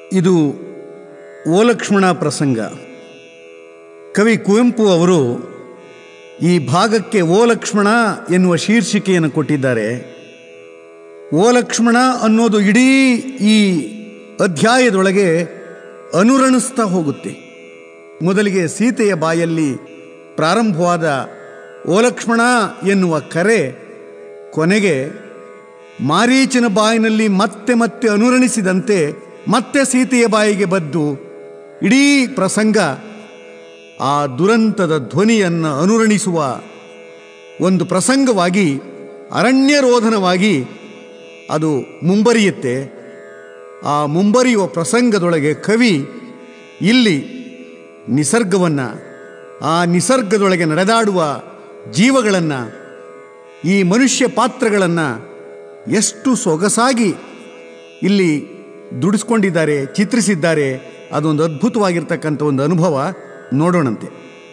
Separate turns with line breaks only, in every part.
ಇದು ಓಲಕ್ಷ್ಮಣ ಪ್ರಸಂಗ. ಕವಿ ಕುವೆಂಪು ಅವರು ಈ ಭಾಗಕ್ಕೆ ಓಲಕ್ಷ್ಮಣ ಎನ್ನುವ ಶೀರ್ಷಿಕೆಯನ್ನು ಕೊಟ್ಟಿದ್ದಾರೆ. ಓಲಕ್ಷ್ಮಣ ಅನ್ನೋದು ಇಡೀ ಈ ಅಧ್ಯಾಯದೊಳಗೆ ಅನುರಣಿಸ್ತಾ ಹೋಗುತ್ತೆ. ಮೊದಲಿಗೆ ಸೀತೆಯ ಬಾಯಲ್ಲಿ ಪ್ರಾರಂಭವಾದ ಓಲಕ್ಷ್ಮಣ ಎನ್ನುವ ಕರೆ ಕೊನೆಗೆ ಮಾರೀಚನ ಬಾಯಿನಲ್ಲಿ ಮತ್ತೆ ಮತ್ತೆ ಅನುರಣಿಸಿದಂತೆ ಮತ್ತೆ ಸೀತೆಯ ಬಾಯಿಗೆ ಬದ್ದು ಇಡೀ ಪ್ರಸಂಗ ಆ ದುರಂತದ ಧ್ವನಿಯನ್ನು ಅನುರಣಿಸುವ ಒಂದು ಪ್ರಸಂಗವಾಗಿ, ಅರಣ್ಯರೋಧನವಾಗಿ ಅದು ಮುಂಬರಿಯುತ್ತೆ. ಆ ಮುಂಬರಿಯುವ ಪ್ರಸಂಗದೊಳಗೆ ಕವಿ ಇಲ್ಲಿ ನಿಸರ್ಗವನ್ನು, ಆ ನಿಸರ್ಗದೊಳಗೆ ನಡೆದಾಡುವ ಜೀವಗಳನ್ನು, ಈ ಮನುಷ್ಯ ಪಾತ್ರಗಳನ್ನು ಎಷ್ಟು ಸೊಗಸಾಗಿ ಇಲ್ಲಿ ದುಡಿಸ್ಕೊಂಡಿದ್ದಾರೆ, ಚಿತ್ರಿಸಿದ್ದಾರೆ. ಅದೊಂದು ಅದ್ಭುತವಾಗಿರ್ತಕ್ಕಂಥ ಒಂದು ಅನುಭವ. ನೋಡೋಣಂತೆ.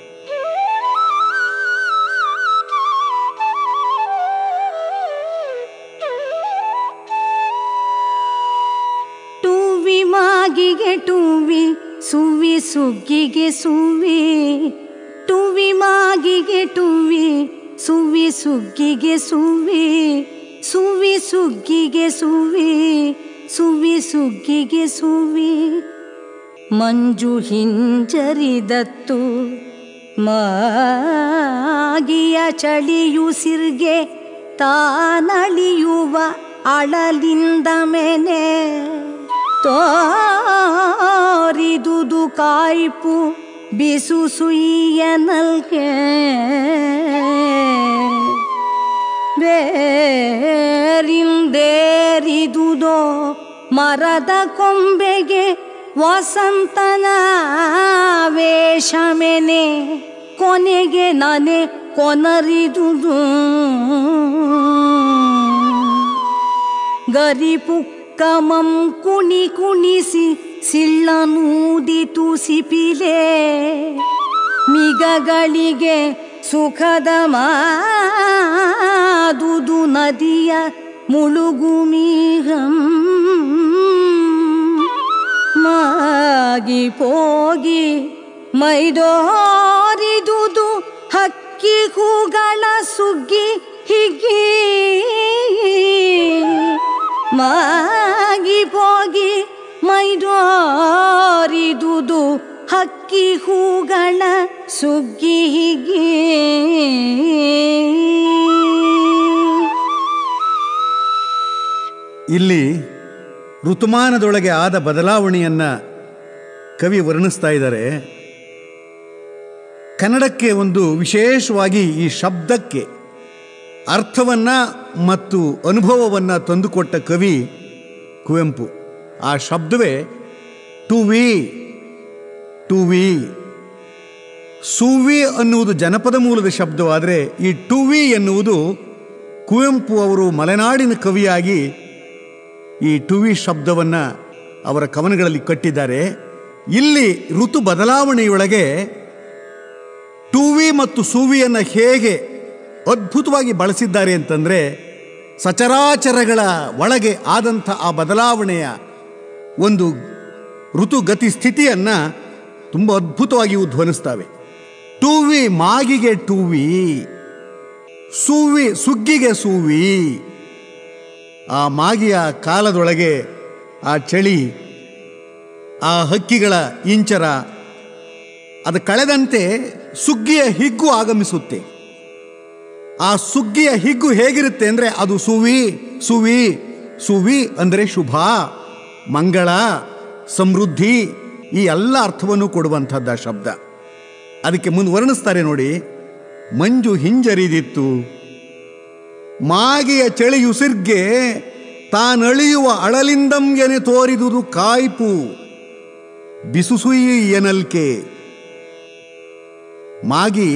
ಟೂವಿ ಮಾಗಿಗೆ ಟೂವಿ ಸುವಿ ಸುಗ್ಗಿಗೆ ಸುವಿ, ಟೂವಿ ಮಾಗಿಗೆ ಟೂವಿ ಸುವಿ ಸುಗ್ಗಿಗೆ ಸುವಿ, ಸುವಿ ಸುಗ್ಗಿಗೆ ಸುವಿ, ಸುವಿ ಸುಗ್ಗಿಗೆ ಸುವಿ. ಮಂಜು ಹಿಂಜರಿದತ್ತು ಮಾಗಿಯ ಚಳಿಯುಸಿರ್ಗೆ ತಾನಳಿಯುವ ಅಳಲಿಂದ ಮೆನೆ ತೋರಿದುದು ಕಾಯ್ಪು ಬಿಸು ಸುಯ್ಯನಲ್ಗೆ ಬೇರಿಂದೇರಿದುದೋ ಮರದ ಕೊಂಬೆಗೆ ವಸಂತನ ವೇಷಮೆನೆ ಕೊನೆಗೆ ನನೆ ಕೊನರಿದುದು ಗರಿಪುಕ್ಕಮಂ ಕುಣಿ ಕುಣಿಸಿ ಸಿಳ್ಳನೂದಿತು ಸಿಪಿಲೆ ಮಿಗಗಳಿಗೆ ಸುಖದ ಮಾದುದು ನದಿಯ ಮುಳುಗುಮೀಗಂ ಮಾಗಿ ಪೋಗಿ ಮೈದೋರಿದುದು ಹಕ್ಕಿ ಹೂಗಳ ಸುಗ್ಗಿ ಹಿಗ್ಗಿ ಮಾಗಿ ಪೋಗಿ ಮೈದೋರಿದುದು ಹಕ್ಕಿ ಹೂಗಳ ಸುಗ್ಗಿ ಹಿಗ್ಗಿ.
ಇಲ್ಲಿ ಋತುಮಾನದೊಳಗೆ ಆದ ಬದಲಾವಣೆಯನ್ನು ಕವಿ ವರ್ಣಿಸ್ತಾ ಇದ್ದಾರೆ. ಕನ್ನಡಕ್ಕೆ ಒಂದು ವಿಶೇಷವಾಗಿ ಈ ಶಬ್ದಕ್ಕೆ ಅರ್ಥವನ್ನು ಮತ್ತು ಅನುಭವವನ್ನು ತಂದುಕೊಟ್ಟ ಕವಿ ಕುವೆಂಪು. ಆ ಶಬ್ದವೇ ಟುವಿ. ಟುವಿ ಸುವಿ ಅನ್ನುವುದು ಜನಪದ ಮೂಲದ ಶಬ್ದವಾದರೆ ಈ ಟುವಿ ಎನ್ನುವುದು ಕುವೆಂಪು ಅವರು ಮಲೆನಾಡಿನ ಕವಿಯಾಗಿ ಈ ಟುವಿ ಶಬ್ದವನ್ನು ಅವರ ಕವನಗಳಲ್ಲಿ ಕಟ್ಟಿದ್ದಾರೆ. ಇಲ್ಲಿ ಋತು ಬದಲಾವಣೆಯೊಳಗೆ ಟುವಿ ಮತ್ತು ಸುವಿಯನ್ನು ಹೇಗೆ ಅದ್ಭುತವಾಗಿ ಬಳಸಿದ್ದಾರೆ ಅಂತಂದರೆ, ಸಚರಾಚರಗಳ ಒಳಗೆ ಆದಂಥ ಆ ಬದಲಾವಣೆಯ ಒಂದು ಋತುಗತಿ ಸ್ಥಿತಿಯನ್ನು ತುಂಬ ಅದ್ಭುತವಾಗಿ ಧ್ವನಿಸ್ತವೆ. ಟುವಿ ಮಾಗಿಗೆ ಟುವಿ, ಸುವಿ ಸುಗ್ಗಿಗೆ ಸುವಿ. ಆ ಮಾಗಿಯ ಕಾಲದೊಳಗೆ ಆ ಚಳಿ, ಆ ಹಕ್ಕಿಗಳ ಇಂಚರ ಅದು ಕಳೆದಂತೆ ಸುಗ್ಗಿಯ ಹಿಗ್ಗು ಆಗಮಿಸುತ್ತೆ. ಆ ಸುಗ್ಗಿಯ ಹಿಗ್ಗು ಹೇಗಿರುತ್ತೆ ಅಂದರೆ ಅದು ಸುವಿ ಸುವಿ ಸುವಿ ಅಂದರೆ ಶುಭ, ಮಂಗಳ, ಸಮೃದ್ಧಿ, ಈ ಎಲ್ಲ ಅರ್ಥವನ್ನು ಕೊಡುವಂಥದ್ದು ಆ ಶಬ್ದ. ಅದಕ್ಕೆ ಮುಂದುವರ್ಣಿಸ್ತಾರೆ ನೋಡಿ. ಮಂಜು ಹಿಂಜರಿದಿತ್ತು ಮಾಗಿಯ ಚಳಿಯುಸಿರ್ಗೆ ತಾನಳಿಯುವ ಅಳಲಿಂದಂ ಎನೆ ತೋರಿದುದು ಕಾಯ್ಪು ಬಿಸುಸುಯಿ ಎನಲ್ಕೆ. ಮಾಗಿ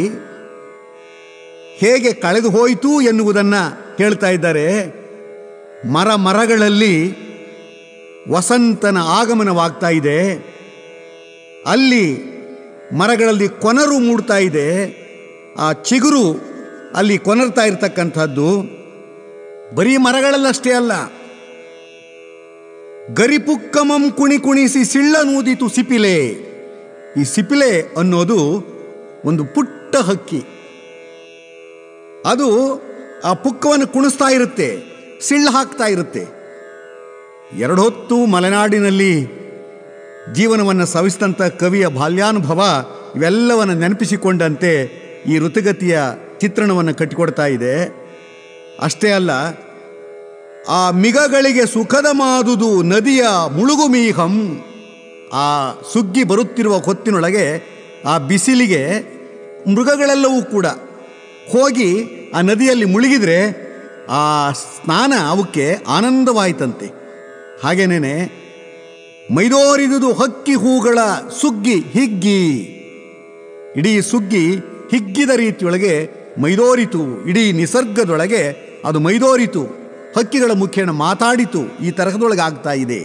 ಹೇಗೆ ಕಳೆದು ಹೋಯಿತು ಎನ್ನುವುದನ್ನು ಹೇಳ್ತಾ ಇದ್ದಾರೆ. ಮರಗಳಲ್ಲಿ ವಸಂತನ ಆಗಮನವಾಗ್ತಾ ಇದೆ. ಅಲ್ಲಿ ಮರಗಳಲ್ಲಿ ಕೊನರು ಮೂಡ್ತಾ ಇದೆ. ಆ ಚಿಗುರು ಅಲ್ಲಿ ಕೊನರ್ತಾ ಇರತಕ್ಕಂಥದ್ದು ಬರೀ ಮರಗಳಲ್ಲಷ್ಟೇ ಅಲ್ಲ, ಗರಿಪುಕ್ಕಮಂ ಕುಣಿ ಕುಣಿಸಿ ಸಿಳ್ಳನೂದಿತು ಸಿಪಿಲೆ. ಈ ಸಿಪಿಲೆ ಅನ್ನೋದು ಒಂದು ಪುಟ್ಟ ಹಕ್ಕಿ. ಅದು ಆ ಪುಕ್ಕವನ್ನು ಕುಣಿಸ್ತಾ ಇರುತ್ತೆ, ಸಿಳ್ಳು ಹಾಕ್ತಾ ಇರುತ್ತೆ. ಎರಡು ಹೊತ್ತು ಮಲೆನಾಡಿನಲ್ಲಿ ಜೀವನವನ್ನು ಸವಿಸಿದಂಥ ಕವಿಯ ಬಾಲ್ಯಾನುಭವ ಇವೆಲ್ಲವನ್ನು ನೆನಪಿಸಿಕೊಂಡಂತೆ ಈ ಋತುಗತಿಯ ಚಿತ್ರಣವನ್ನು ಕಟ್ಟಿಕೊಡ್ತಾ ಇದೆ. ಅಷ್ಟೇ ಅಲ್ಲ, ಆ ಮಿಗಗಳಿಗೆ ಸುಖದ ಮಾದುದು ನದಿಯ ಮುಳುಗುಮೀಹಂ. ಆ ಸುಗ್ಗಿ ಬರುತ್ತಿರುವ ಹೊತ್ತಿನೊಳಗೆ ಆ ಬಿಸಿಲಿಗೆ ಮೃಗಗಳೆಲ್ಲವೂ ಕೂಡ ಹೋಗಿ ಆ ನದಿಯಲ್ಲಿ ಮುಳುಗಿದ್ರೆ ಆ ಸ್ನಾನ ಅವಕ್ಕೆ ಆನಂದವಾಯಿತಂತೆ. ಹಾಗೇನೇ ಮೈದೋರಿದುದು ಹಕ್ಕಿ ಹೂಗಳ ಸುಗ್ಗಿ ಹಿಗ್ಗಿ. ಇಡೀ ಸುಗ್ಗಿ ಹಿಗ್ಗಿದ ರೀತಿಯೊಳಗೆ ಮೈದೋರಿತು. ಇಡೀ ನಿಸರ್ಗದೊಳಗೆ ಅದು ಮೈದೋರಿತು, ಹಕ್ಕಿಗಳ ಮುಖೇನ ಮಾತಾಡಿತು. ಈ ತರಹದೊಳಗೆ ಆಗ್ತಾ ಇದೆ.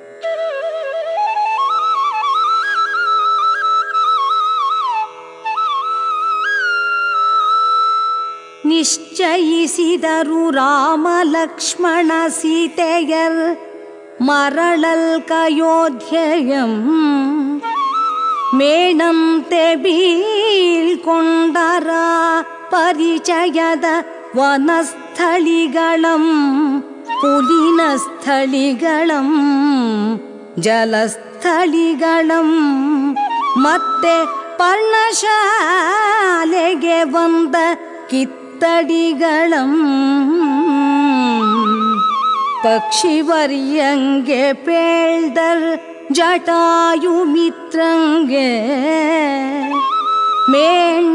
ನಿಶ್ಚಯಿಸಿದರು ರಾಮ ಲಕ್ಷ್ಮಣ ಸೀತೆಯರ್ ಮರಳಲ್ ಕಯೋಧ್ಯೆಯಂ. ಮೇಣಂತೆ ಬೀಳ್ಕೊಂಡರ ಪರಿಚಯದ ವನಸ್ಥಳಿಗಳಂ ಪುಲಿನ ಸ್ಥಳಿಗಳಂ ಜಲಸ್ಥಳಿಗಳಂ ಮತ್ತೆ ಪರ್ಣಶಾಲೆಗೆ ಬಂದ ಕಿತ್ತಡಿಗಳಂ ಪಕ್ಷಿವರ್ಯಂಗೆ ಪೇಳ್ದರ್ ಜಟಾಯು ಮಿತ್ರಂಗೆ ಮೇಣ್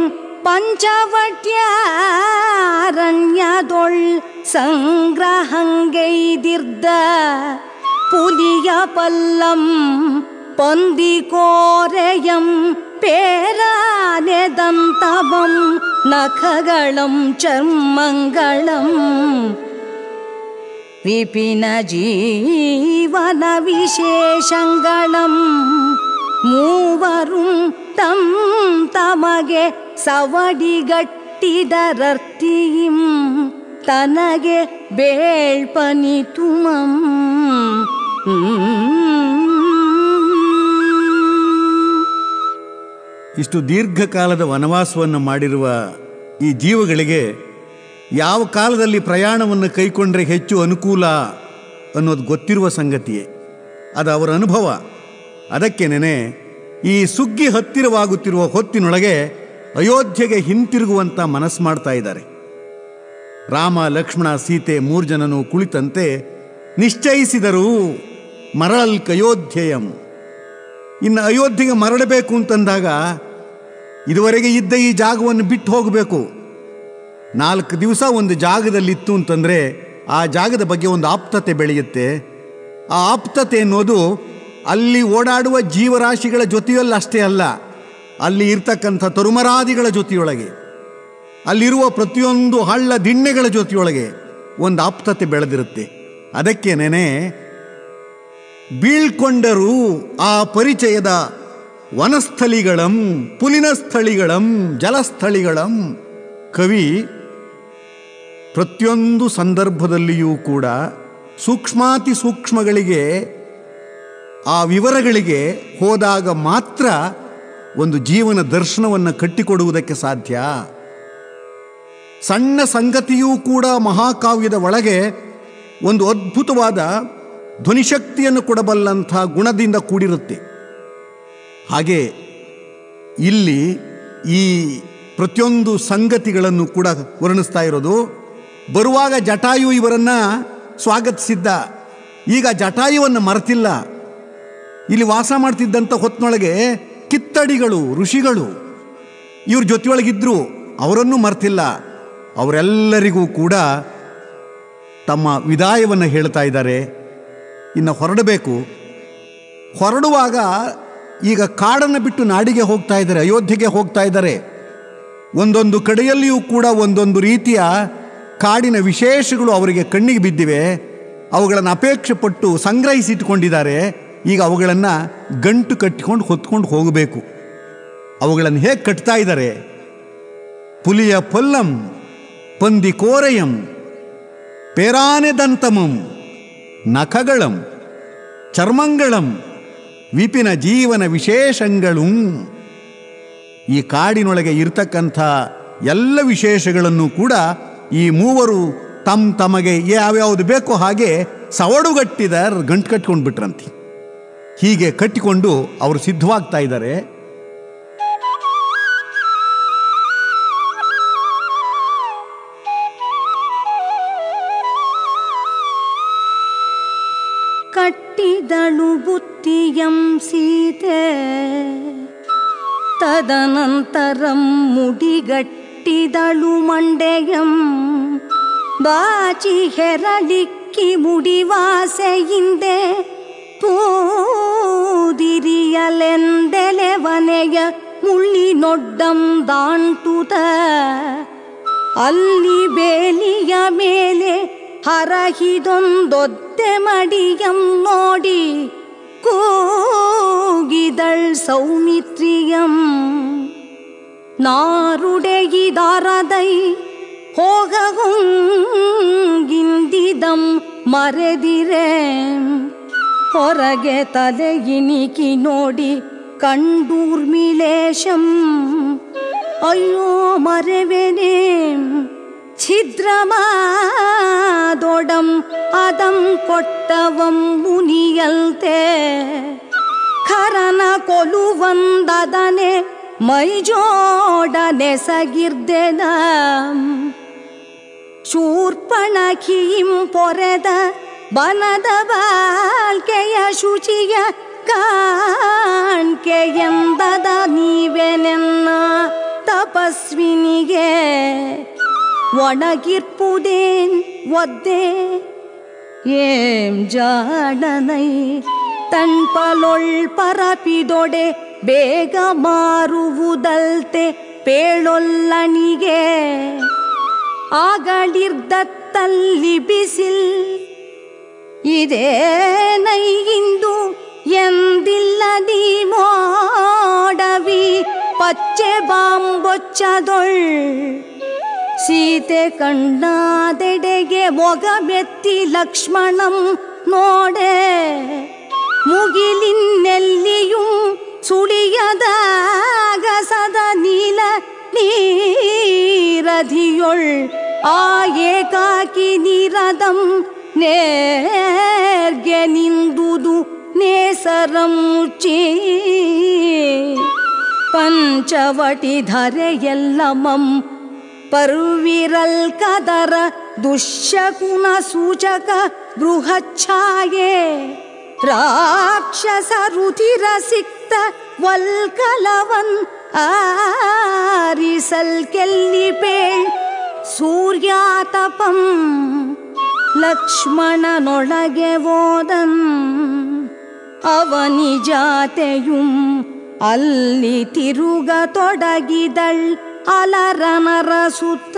ಪಂಚವಟ್ಯಾರಣ್ಯದೊಳ್ ಸಂಗ್ರಹಂಗೈದಿರ್ದ ಪುಲಿಯ ಪಲ್ಲಂ ಪಂದಿಕೋರೆಯಂ പേരാനെദന്തവം നഖകളും ചർമ്മങ്ങളും വിപിന ജീവന വിശേഷങ്ങളും മൂവരും തം തಮಗೆ സവടിಗಟ್ಟಿದರರ್ತಿയും ತನಗೆ ಬೇಳ್ಪನಿತುಮಂ.
ಇಷ್ಟು ದೀರ್ಘಕಾಲದ ವನವಾಸವನ್ನು ಮಾಡಿರುವ ಈ ಜೀವಗಳಿಗೆ ಯಾವ ಕಾಲದಲ್ಲಿ ಪ್ರಯಾಣವನ್ನು ಕೈಕೊಂಡ್ರೆ ಹೆಚ್ಚು ಅನುಕೂಲ ಅನ್ನೋದು ಗೊತ್ತಿರುವ ಸಂಗತಿಯೇ. ಅದು ಅವರ ಅನುಭವ. ಅದಕ್ಕೇನೆ ಈ ಸುಗ್ಗಿ ಹತ್ತಿರವಾಗುತ್ತಿರುವ ಹೊತ್ತಿನೊಳಗೆ ಅಯೋಧ್ಯೆಗೆ ಹಿಂತಿರುಗುವಂಥ ಮನಸ್ಸು ಮಾಡ್ತಾ ಇದ್ದಾರೆ. ರಾಮ ಲಕ್ಷ್ಮಣ ಸೀತೆ 3 ಜನನು ಕುಳಿತಂತೆ ನಿಶ್ಚಯಿಸಿದರು ಮರಳಲ್ ಕಯೋಧ್ಯೆಯಂ. ಇನ್ನು ಅಯೋಧ್ಯೆಗೆ ಮರಳಬೇಕು ಅಂತಂದಾಗ ಇದುವರೆಗೆ ಇದ್ದ ಈ ಜಾಗವನ್ನು ಬಿಟ್ಟು ಹೋಗಬೇಕು. 4 ದಿವಸ ಒಂದು ಜಾಗದಲ್ಲಿತ್ತು ಅಂತಂದರೆ ಆ ಜಾಗದ ಬಗ್ಗೆ ಒಂದು ಆಪ್ತತೆ ಬೆಳೆಯುತ್ತೆ. ಆ ಆಪ್ತತೆ ಅನ್ನೋದು ಅಲ್ಲಿ ಓಡಾಡುವ ಜೀವರಾಶಿಗಳ ಜೊತೆಯಲ್ಲಿ ಅಷ್ಟೇ ಅಲ್ಲ, ಅಲ್ಲಿ ಇರ್ತಕ್ಕಂಥ ತರುಮರಾದಿಗಳ ಜೊತೆಯೊಳಗೆ, ಅಲ್ಲಿರುವ ಪ್ರತಿಯೊಂದು ಹಳ್ಳ ದಿಣ್ಣೆಗಳ ಜೊತೆಯೊಳಗೆ ಒಂದು ಆಪ್ತತೆ ಬೆಳೆದಿರುತ್ತೆ. ಅದಕ್ಕೇನೆ ಬೀಳ್ಕೊಂಡರೂ ಆ ಪರಿಚಯದ ವನಸ್ಥಳಿಗಳಂ ಪುಲಿನ ಸ್ಥಳಿಗಳಂ ಜಲಸ್ಥಳಿಗಳಂ. ಕವಿ ಪ್ರತಿಯೊಂದು ಸಂದರ್ಭದಲ್ಲಿಯೂ ಕೂಡ ಸೂಕ್ಷ್ಮಾತಿ ಸೂಕ್ಷ್ಮಗಳಿಗೆ ಆ ವಿವರಗಳಿಗೆ ಹೋದಾಗ ಮಾತ್ರ ಒಂದು ಜೀವನ ದರ್ಶನವನ್ನು ಕಟ್ಟಿಕೊಡುವುದಕ್ಕೆ ಸಾಧ್ಯ. ಸಣ್ಣ ಸಂಗತಿಯೂ ಕೂಡ ಮಹಾಕಾವ್ಯದ ಒಳಗೆ ಒಂದು ಅದ್ಭುತವಾದ ಧ್ವನಿಶಕ್ತಿಯನ್ನು ಕೊಡಬಲ್ಲಂಥ ಗುಣದಿಂದ ಕೂಡಿರುತ್ತೆ. ಹಾಗೆ ಇಲ್ಲಿ ಈ ಪ್ರತಿಯೊಂದು ಸಂಗತಿಗಳನ್ನು ಕೂಡ ವರ್ಣಿಸ್ತಾ ಇರೋದು. ಬರುವಾಗ ಜಟಾಯು ಇವರನ್ನು ಸ್ವಾಗತಿಸಿದ್ದ, ಈಗ ಜಟಾಯುವನ್ನು ಮರೆತಿಲ್ಲ. ಇಲ್ಲಿ ವಾಸ ಮಾಡ್ತಿದ್ದಂಥ ಹೊತ್ತಿನೊಳಗೆ ಕಿತ್ತಡಿಗಳು ಋಷಿಗಳು ಇವ್ರ ಜೊತೆಯೊಳಗಿದ್ರು, ಅವರನ್ನು ಮರೆತಿಲ್ಲ. ಅವರೆಲ್ಲರಿಗೂ ಕೂಡ ತಮ್ಮ ವಿದಾಯವನ್ನು ಹೇಳ್ತಾ ಇದ್ದಾರೆ. ಇನ್ನು ಹೊರಡಬೇಕು. ಹೊರಡುವಾಗ ಈಗ ಕಾಡನ್ನು ಬಿಟ್ಟು ನಾಡಿಗೆ ಹೋಗ್ತಾ ಇದ್ದಾರೆ, ಅಯೋಧ್ಯೆಗೆ ಹೋಗ್ತಾ ಇದ್ದಾರೆ. ಒಂದೊಂದು ಕಡೆಯಲ್ಲಿಯೂ ಕೂಡ ಒಂದೊಂದು ರೀತಿಯ ಕಾಡಿನ ವಿಶೇಷಗಳು ಅವರಿಗೆ ಕಣ್ಣಿಗೆ ಬಿದ್ದಿವೆ. ಅವುಗಳನ್ನು ಅಪೇಕ್ಷೆ ಪಟ್ಟು ಸಂಗ್ರಹಿಸಿಟ್ಕೊಂಡಿದ್ದಾರೆ. ಈಗ ಅವುಗಳನ್ನು ಗಂಟು ಕಟ್ಟಿಕೊಂಡು ಹೊತ್ಕೊಂಡು ಹೋಗಬೇಕು. ಅವುಗಳನ್ನು ಹೇಗೆ ಕಟ್ತಾ ಇದ್ದಾರೆ? ಪುಲಿಯ ಪಲ್ಲಂ ಪಂದಿ ಕೋರೆಯಂ ಪೇರಾನೆ ದಂತಮಂ ನಖಗಳಂ. ಚರ್ಮಂಗಳಂ ವಿಪಿನ ಜೀವನ ವಿಶೇಷಗಳು. ಈ ಕಾಡಿನೊಳಗೆ ಇರ್ತಕ್ಕಂಥ ಎಲ್ಲ ವಿಶೇಷಗಳನ್ನು ಕೂಡ ಈ ಮೂವರು ತಮಗೆ ಯಾವ್ಯಾವುದು ಬೇಕೋ ಹಾಗೆ ಸವಡುಗಟ್ಟಿದ ಗಂಟು ಕಟ್ಕೊಂಡು ಬಿಟ್ರಂತೆ. ಹೀಗೆ ಕಟ್ಟಿಕೊಂಡು ಅವರು ಸಿದ್ಧವಾಗ್ತಾ ಇದ್ದಾರೆ.
ಕಟ್ಟಿದಳು ಬುತ್ತಿಯಂ ಸೀತೆ ತದನಂತರಂ ಮುಡಿಗಟ್ಟಿದಳು ಮಂಡೆಯಂ ಬಾಚಿ ಹೆರಳಿಕ್ಕಿ ಮುಡಿವಾಸೆಯಿಂದೆ ಪೂದಿರಿಯಲೆಂದೆಲೆವನೆಯ ಮುಳ್ಳಿನೊಡ್ಡಂ ದಾಂಟುತ ಅಲ್ಲಿ ಬೇಲಿಯ ಮೇಲೆ ಹರಹಿದೊಂದೊದ್ದೆ ಮಡಿಯಂ ನೋಡಿ ಕೂಗಿದಳ್ ಸೌಮಿತ್ರಿಯಂ ನಾರುಡೆಗಿದಾರದೈ ಹೋಗಹುಂಗಿಂದಿದಂ ಮರೆದಿರೆ ಹೊರಗೆ ತಲೆಯಿನಿಕಿ ನೋಡಿ ಕಂಡೂರ್ಮಿಲೇಶಂ ಅಯ್ಯೋ ಮರೆವೆನೆ ಛಿದ್ರಮಾದೊಡಂ ಅದಂ ಕೊಟ್ಟವಂ ಮುನಿಯಲ್ತೆ ಖರನ ಕೊಲುವಂದದನೆ ಮೈಜೋಡನೆ ಸಗಿರ್ದೆನ ಶೂರ್ಪಣಖಿಂ ಪೊರೆದ ಬನದ ಬಾಲ್ಕೆಯ ಶುಚಿಯ ಕಾಣ್ಕೆಯೆಂದದ ನೀವೆನೆನ್ನ ತಪಸ್ವಿನಿಗೆ ಒಣಗಿರ್ಪುದೇನ್ ಒದ್ದೆ ಏಂ ಜಾಡನೈ ತಣ್ಪಲೊಳ್ ಪರಪಿದೊಡೆ ಬೇಗ ಮಾರುವುದಲ್ತೆ ಪೇಳೊಲ್ಲನಿಗೆ ಆಗಳಿರ್ದತ್ತಲ್ಲಿ ಬಿಸಿಲ್ ಇದೇನೈ ಇಂದು ಎಂದಿಲ್ಲದಿ ಮೋಡವಿ ಪಚ್ಚೆ ಬಾಂಬೊಚ್ಚದೊಳ್ ಸೀತೆ ಕಣ್ಣಾದೆಡೆಗೆ ಮೊಗಮೆತ್ತಿ ಲಕ್ಷ್ಮಣಂ ನೋಡೆ ಮುಗಿಲಿನೆಲ್ಲಿಯೂ ಸುಳಿಯದಾಗಸದ ನೀಲ ನೀರಧಿಯೊಳ್ ಆ ಏಕಾಕಿ ನೀರದಂ ನೇರ್ಗೆ ನಿಂದುದು ನೇಸರಂ ಮುಚ್ಚಿ ಪಂಚವಟಿ ಧರೆಯೆಲ್ಲಮಂ ಪರ್ವಿರಲ್ ಕದರ ದುಶ್ಶಕುನ ಸೂಚಕ ಬೃಹಚ್ಛಾಯೆ ರಾಕ್ಷಸ ರುಧಿರ ಸಿಕ್ತ ವಲ್ಕಲವನ್ ಆರಿಸಲ್ ಕೆಲ್ಲಿಪೇಳ್ ಸೂರ್ಯಾತಪಂ ಲಕ್ಷ್ಮಣನೊಳಗೆ ಓದನ್ ಅವನಿಜಾತೆಯುಂ ಅಲ್ಲಿ ತಿರುಗತೊಡಗಿದಳ್ ಅಲರನರ ಸುತ್ತ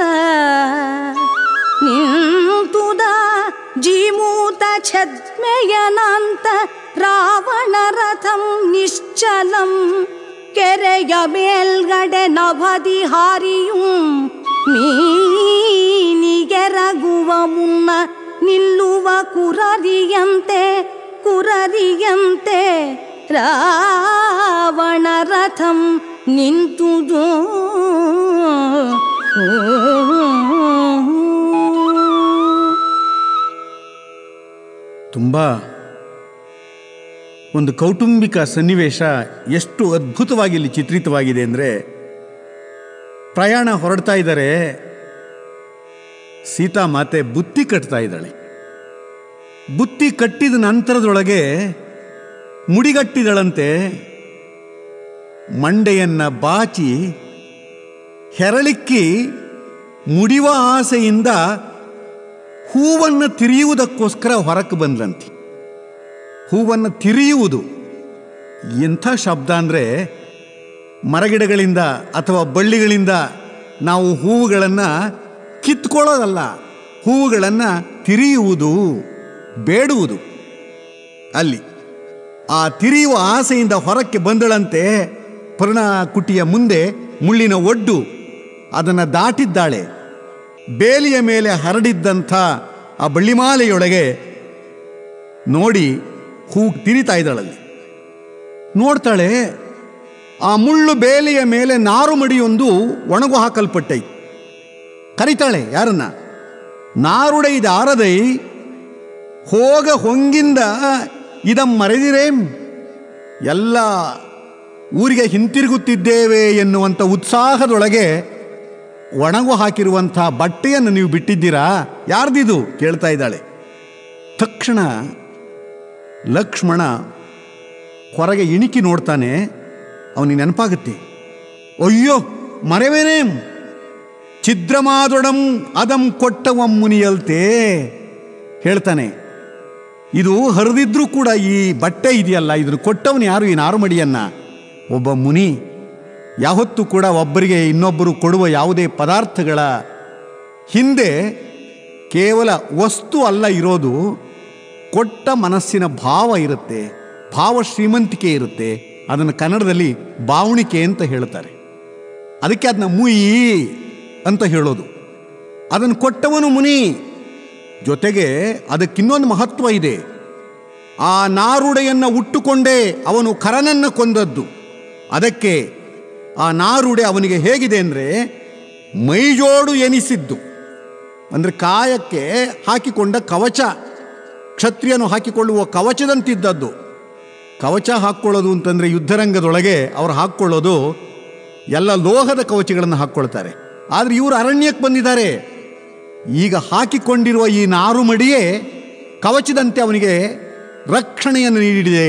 ನಿಂತುದ ಜೀಮೂತ ಛದ್ಮೆಯನಂತ ರಾವಣ ರಥಂ ನಿಶ್ಚಲಂ ಕೆರೆಯ ಮೇಲ್ಗಡೆ ನಭದಿ ಹಾರಿಯುಂ ಮೀನಿಗೆರಗುವ ಮುನ್ನ ನಿಲ್ಲುವ ಕುರರಿಯಂತೆ ರಾವಣ ರಥಂ ನಿಂತುದು
ತುಂಬ ಒಂದು ಕೌಟುಂಬಿಕ ಸನ್ನಿವೇಶ ಎಷ್ಟು ಅದ್ಭುತವಾಗಿ ಇಲ್ಲಿ ಚಿತ್ರಿತವಾಗಿದೆ ಅಂದರೆ, ಪ್ರಯಾಣ ಹೊರಡ್ತಾ ಇದ್ದಾರೆ, ಸೀತಾಮಾತೆ ಬುತ್ತಿ ಕಟ್ತಾ ಇದ್ದಾಳೆ. ಬುತ್ತಿ ಕಟ್ಟಿದ ನಂತರದೊಳಗೆ ಮುಡಿಗಟ್ಟಿದಳಂತೆ. ಮಂಡೆಯನ್ನು ಬಾಚಿ ಹೆರಳಿಕ್ಕಿ ಮುಡಿವ ಆಸೆಯಿಂದ ಹೂವನ್ನು ತಿರಿಯುವುದಕ್ಕೋಸ್ಕರ ಹೊರಕ್ಕೆ ಬಂದ್ಲಂತೆ. ಹೂವನ್ನು ತಿರಿಯುವುದು ಎಂಥ ಶಬ್ದ ಅಂದರೆ, ಮರಗಿಡಗಳಿಂದ ಅಥವಾ ಬಳ್ಳಿಗಳಿಂದ ನಾವು ಹೂವುಗಳನ್ನು ಕಿತ್ಕೊಳ್ಳೋದಲ್ಲ, ಹೂವುಗಳನ್ನು ತಿರಿಯುವುದು, ಬೇಡುವುದು. ಅಲ್ಲಿ ಆ ತಿರಿಯುವ ಆಸೆಯಿಂದ ಹೊರಕ್ಕೆ ಬಂದಳಂತೆ. ಪರ್ಣಕುಟಿಯ ಮುಂದೆ ಮುಳ್ಳಿನ ಒಡ್ಡು, ಅದನ್ನು ದಾಟಿದ್ದಾಳೆ. ಬೇಲಿಯ ಮೇಲೆ ಹರಡಿದ್ದಂಥ ಆ ಬಳ್ಳಿಮಾಲೆಯೊಳಗೆ ನೋಡಿ ಹೂಗ್ ತಿರಿತಾ ಇದ್ದಾಳಲ್ಲಿ. ನೋಡ್ತಾಳೆ, ಆ ಮುಳ್ಳು ಬೇಲಿಯ ಮೇಲೆ ನಾರು ಮಡಿಯೊಂದು ಒಣಗು ಹಾಕಲ್ಪಟ್ಟೈತಿ. ಕರಿತಾಳೆ ಯಾರನ್ನ? ನಾರುಡೈದ ಆರದೈ ಹೋಗ ಹೊಂಗಿಂದ ಇದಂ ಮರೆದಿರೇಂ, ಎಲ್ಲ ಊರಿಗೆ ಹಿಂತಿರುಗುತ್ತಿದ್ದೇವೆ ಎನ್ನುವಂಥ ಉತ್ಸಾಹದೊಳಗೆ ಒಣಗು ಹಾಕಿರುವಂಥ ಬಟ್ಟೆಯನ್ನು ನೀವು ಬಿಟ್ಟಿದ್ದೀರಾ, ಯಾರ್ದಿದು ಕೇಳ್ತಾ ಇದ್ದಾಳೆ. ತಕ್ಷಣ ಲಕ್ಷ್ಮಣ ಹೊರಗೆ ಇಣಿಕಿ ನೋಡ್ತಾನೆ. ಅವನಿಗೆ ನೆನಪಾಗುತ್ತೆ, ಅಯ್ಯೋ ಮರೆವೇನೇಂ ಛಿದ್ರಮಾದೊಡಂ ಅದಂ ಕೊಟ್ಟವಂ ಮುನಿಯಲ್ತೆ ಹೇಳ್ತಾನೆ. ಇದು ಹರಿದಿದ್ರೂ ಕೂಡ ಈ ಬಟ್ಟೆ ಇದೆಯಲ್ಲ, ಇದನ್ನು ಕೊಟ್ಟವನು ಯಾರು? ಈ ನಾರುಮಡಿಯನ್ನ ಒಬ್ಬ ಮುನಿ. ಯಾವತ್ತೂ ಕೂಡ ಒಬ್ಬರಿಗೆ ಇನ್ನೊಬ್ಬರು ಕೊಡುವ ಯಾವುದೇ ಪದಾರ್ಥಗಳ ಹಿಂದೆ ಕೇವಲ ವಸ್ತು ಅಲ್ಲ ಇರೋದು, ಕೊಟ್ಟ ಮನಸ್ಸಿನ ಭಾವ ಇರುತ್ತೆ, ಭಾವ ಶ್ರೀಮಂತಿಕೆ ಇರುತ್ತೆ. ಅದನ್ನು ಕನ್ನಡದಲ್ಲಿ ಭಾವಣಿಕೆ ಅಂತ ಹೇಳ್ತಾರೆ. ಅದಕ್ಕೆ ಅದನ್ನ ಮುಯಿ ಅಂತ ಹೇಳೋದು. ಅದನ್ನು ಕೊಟ್ಟವನು ಮುನಿ. ಜೊತೆಗೆ ಅದಕ್ಕಿನ್ನೊಂದು ಮಹತ್ವ ಇದೆ. ಆ ನಾರುಡೆಯನ್ನು ಉಟ್ಟುಕೊಂಡೇ ಅವನು ಖರನನ್ನು ಕೊಂದದ್ದು. ಅದಕ್ಕೆ ಆ ನಾರುಡೆ ಅವನಿಗೆ ಹೇಗಿದೆ ಅಂದರೆ ಮೈಜೋಡು ಎನಿಸಿದ್ದು, ಅಂದರೆ ಕಾಯಕ್ಕೆ ಹಾಕಿಕೊಂಡ ಕವಚ, ಕ್ಷತ್ರಿಯನು ಹಾಕಿಕೊಳ್ಳುವ ಕವಚದಂತಿದ್ದದ್ದು. ಕವಚ ಹಾಕ್ಕೊಳ್ಳೋದು ಅಂತಂದರೆ ಯುದ್ಧರಂಗದೊಳಗೆ ಅವರು ಹಾಕ್ಕೊಳ್ಳೋದು ಎಲ್ಲ ಲೋಹದ ಕವಚಗಳನ್ನು ಹಾಕ್ಕೊಳ್ತಾರೆ. ಆದರೆ ಇವರು ಅರಣ್ಯಕ್ಕೆ ಬಂದಿದ್ದಾರೆ. ಈಗ ಹಾಕಿಕೊಂಡಿರುವ ಈ ನಾರುಮಡಿಯೇ ಕವಚದಂತೆ ಅವನಿಗೆ ರಕ್ಷಣೆಯನ್ನು ನೀಡಿದೆ,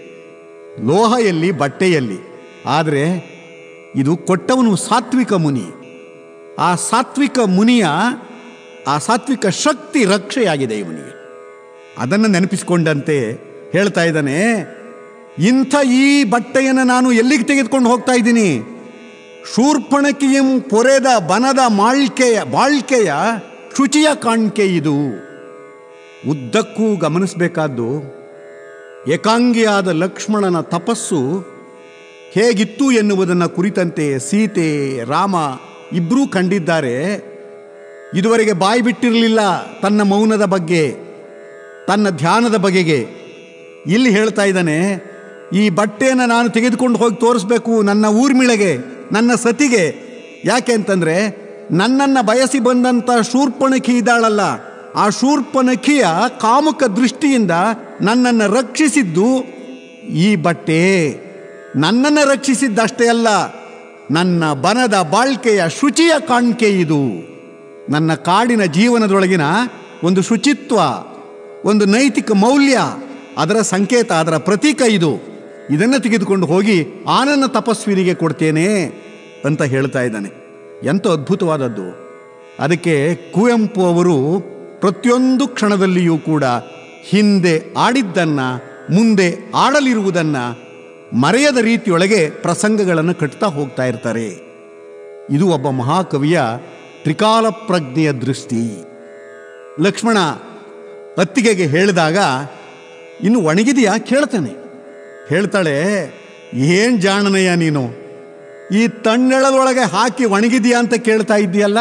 ಲೋಹ ಎಲ್ಲಿ, ಬಟ್ಟೆಯಲ್ಲಿ. ಆದರೆ ಇದು ಕೊಟ್ಟವನು ಸಾತ್ವಿಕ ಮುನಿ. ಆ ಸಾತ್ವಿಕ ಮುನಿಯ ಆ ಸಾತ್ವಿಕ ಶಕ್ತಿ ರಕ್ಷೆಯಾಗಿದೆ ಇವನಿಗೆ. ಅದನ್ನು ನೆನಪಿಸಿಕೊಂಡಂತೆ ಹೇಳ್ತಾ ಇದ್ದಾನೆ, ಇಂಥ ಈ ಬಟ್ಟೆಯನ್ನು ನಾನು ಎಲ್ಲಿಗೆ ತೆಗೆದುಕೊಂಡು ಹೋಗ್ತಾ ಇದ್ದೀನಿ? ಶೂರ್ಪಣಕಿಯಂ ಪೊರೆದ ಬನದ ಬಾಳ್ಕೆಯ ಶುಚಿಯ ಕಾಣಿಕೆ ಇದು. ಉದ್ದಕ್ಕೂ ಗಮನಿಸಬೇಕಾದ್ದು ಏಕಾಂಗಿಯಾದ ಲಕ್ಷ್ಮಣನ ತಪಸ್ಸು ಹೇಗಿತ್ತು ಎನ್ನುವುದನ್ನು ಕುರಿತಂತೆ ಸೀತೆ ರಾಮ ಇಬ್ಬರೂ ಕಂಡಿದ್ದಾರೆ. ಇದುವರೆಗೆ ಬಾಯಿ ಬಿಟ್ಟಿರಲಿಲ್ಲ ತನ್ನ ಮೌನದ ಬಗ್ಗೆ, ತನ್ನ ಧ್ಯಾನದ ಬಗೆಗೆ. ಇಲ್ಲಿ ಹೇಳ್ತಾ ಇದ್ದಾನೆ, ಈ ಬಟ್ಟೆಯನ್ನು ನಾನು ತೆಗೆದುಕೊಂಡು ಹೋಗಿ ತೋರಿಸ್ಬೇಕು ನನ್ನ ಊರ್ಮಿಳೆಗೆ, ನನ್ನ ಸತಿಗೆ. ಯಾಕೆ ಅಂತಂದರೆ ನನ್ನನ್ನು ಬಯಸಿ ಬಂದಂಥ ಶೂರ್ಪಣಖಿ ಇದ್ದಾಳಲ್ಲ, ಆ ಶೂರ್ಪಣಖಿಯ ಕಾಮುಕ ದೃಷ್ಟಿಯಿಂದ ನನ್ನನ್ನು ರಕ್ಷಿಸಿದ್ದು ಈ ಬಟ್ಟೆ. ನನ್ನನ್ನು ರಕ್ಷಿಸಿದ್ದಷ್ಟೇ ಅಲ್ಲ, ನನ್ನ ಬನದ ಬಾಳ್ಕೆಯ ಶುಚಿಯ ಕಾಣಿಕೆ ಇದು. ನನ್ನ ಕಾಡಿನ ಜೀವನದೊಳಗಿನ ಒಂದು ಶುಚಿತ್ವ, ಒಂದು ನೈತಿಕ ಮೌಲ್ಯ, ಅದರ ಸಂಕೇತ, ಅದರ ಪ್ರತೀಕ ಇದು. ಇದನ್ನು ತೆಗೆದುಕೊಂಡು ಹೋಗಿ ಆನನ್ನ ತಪಸ್ವಿನಿಗೆ ಕೊಡ್ತೇನೆ ಅಂತ ಹೇಳ್ತಾ ಇದ್ದಾನೆ. ಎಂಥ ಅದ್ಭುತವಾದದ್ದು. ಅದಕ್ಕೆ ಕುವೆಂಪು ಅವರು ಪ್ರತಿಯೊಂದು ಕ್ಷಣದಲ್ಲಿಯೂ ಕೂಡ ಹಿಂದೆ ಆಡಿದ್ದನ್ನು, ಮುಂದೆ ಆಡಲಿರುವುದನ್ನು ಮರೆಯದ ರೀತಿಯೊಳಗೆ ಪ್ರಸಂಗಗಳನ್ನು ಕಟ್ತಾ ಹೋಗ್ತಾ ಇರ್ತಾರೆ. ಇದು ಒಬ್ಬ ಮಹಾಕವಿಯ ತ್ರಿಕಾಲ ಪ್ರಜ್ಞೆಯ ದೃಷ್ಟಿ. ಲಕ್ಷ್ಮಣ ಅತ್ತಿಗೆಗೆ ಹೇಳಿದಾಗ, ಇನ್ನು ಒಣಗಿದೆಯಾ ಕೇಳ್ತಾನೆ. ಹೇಳ್ತಾಳೆ, ಏನು ಜಾಣನಯ್ಯ ನೀನು, ಈ ತಣ್ಣೆಳದೊಳಗೆ ಹಾಕಿ ಒಣಗಿದೆಯಾ ಅಂತ ಕೇಳ್ತಾ ಇದ್ದೀಯಲ್ಲ.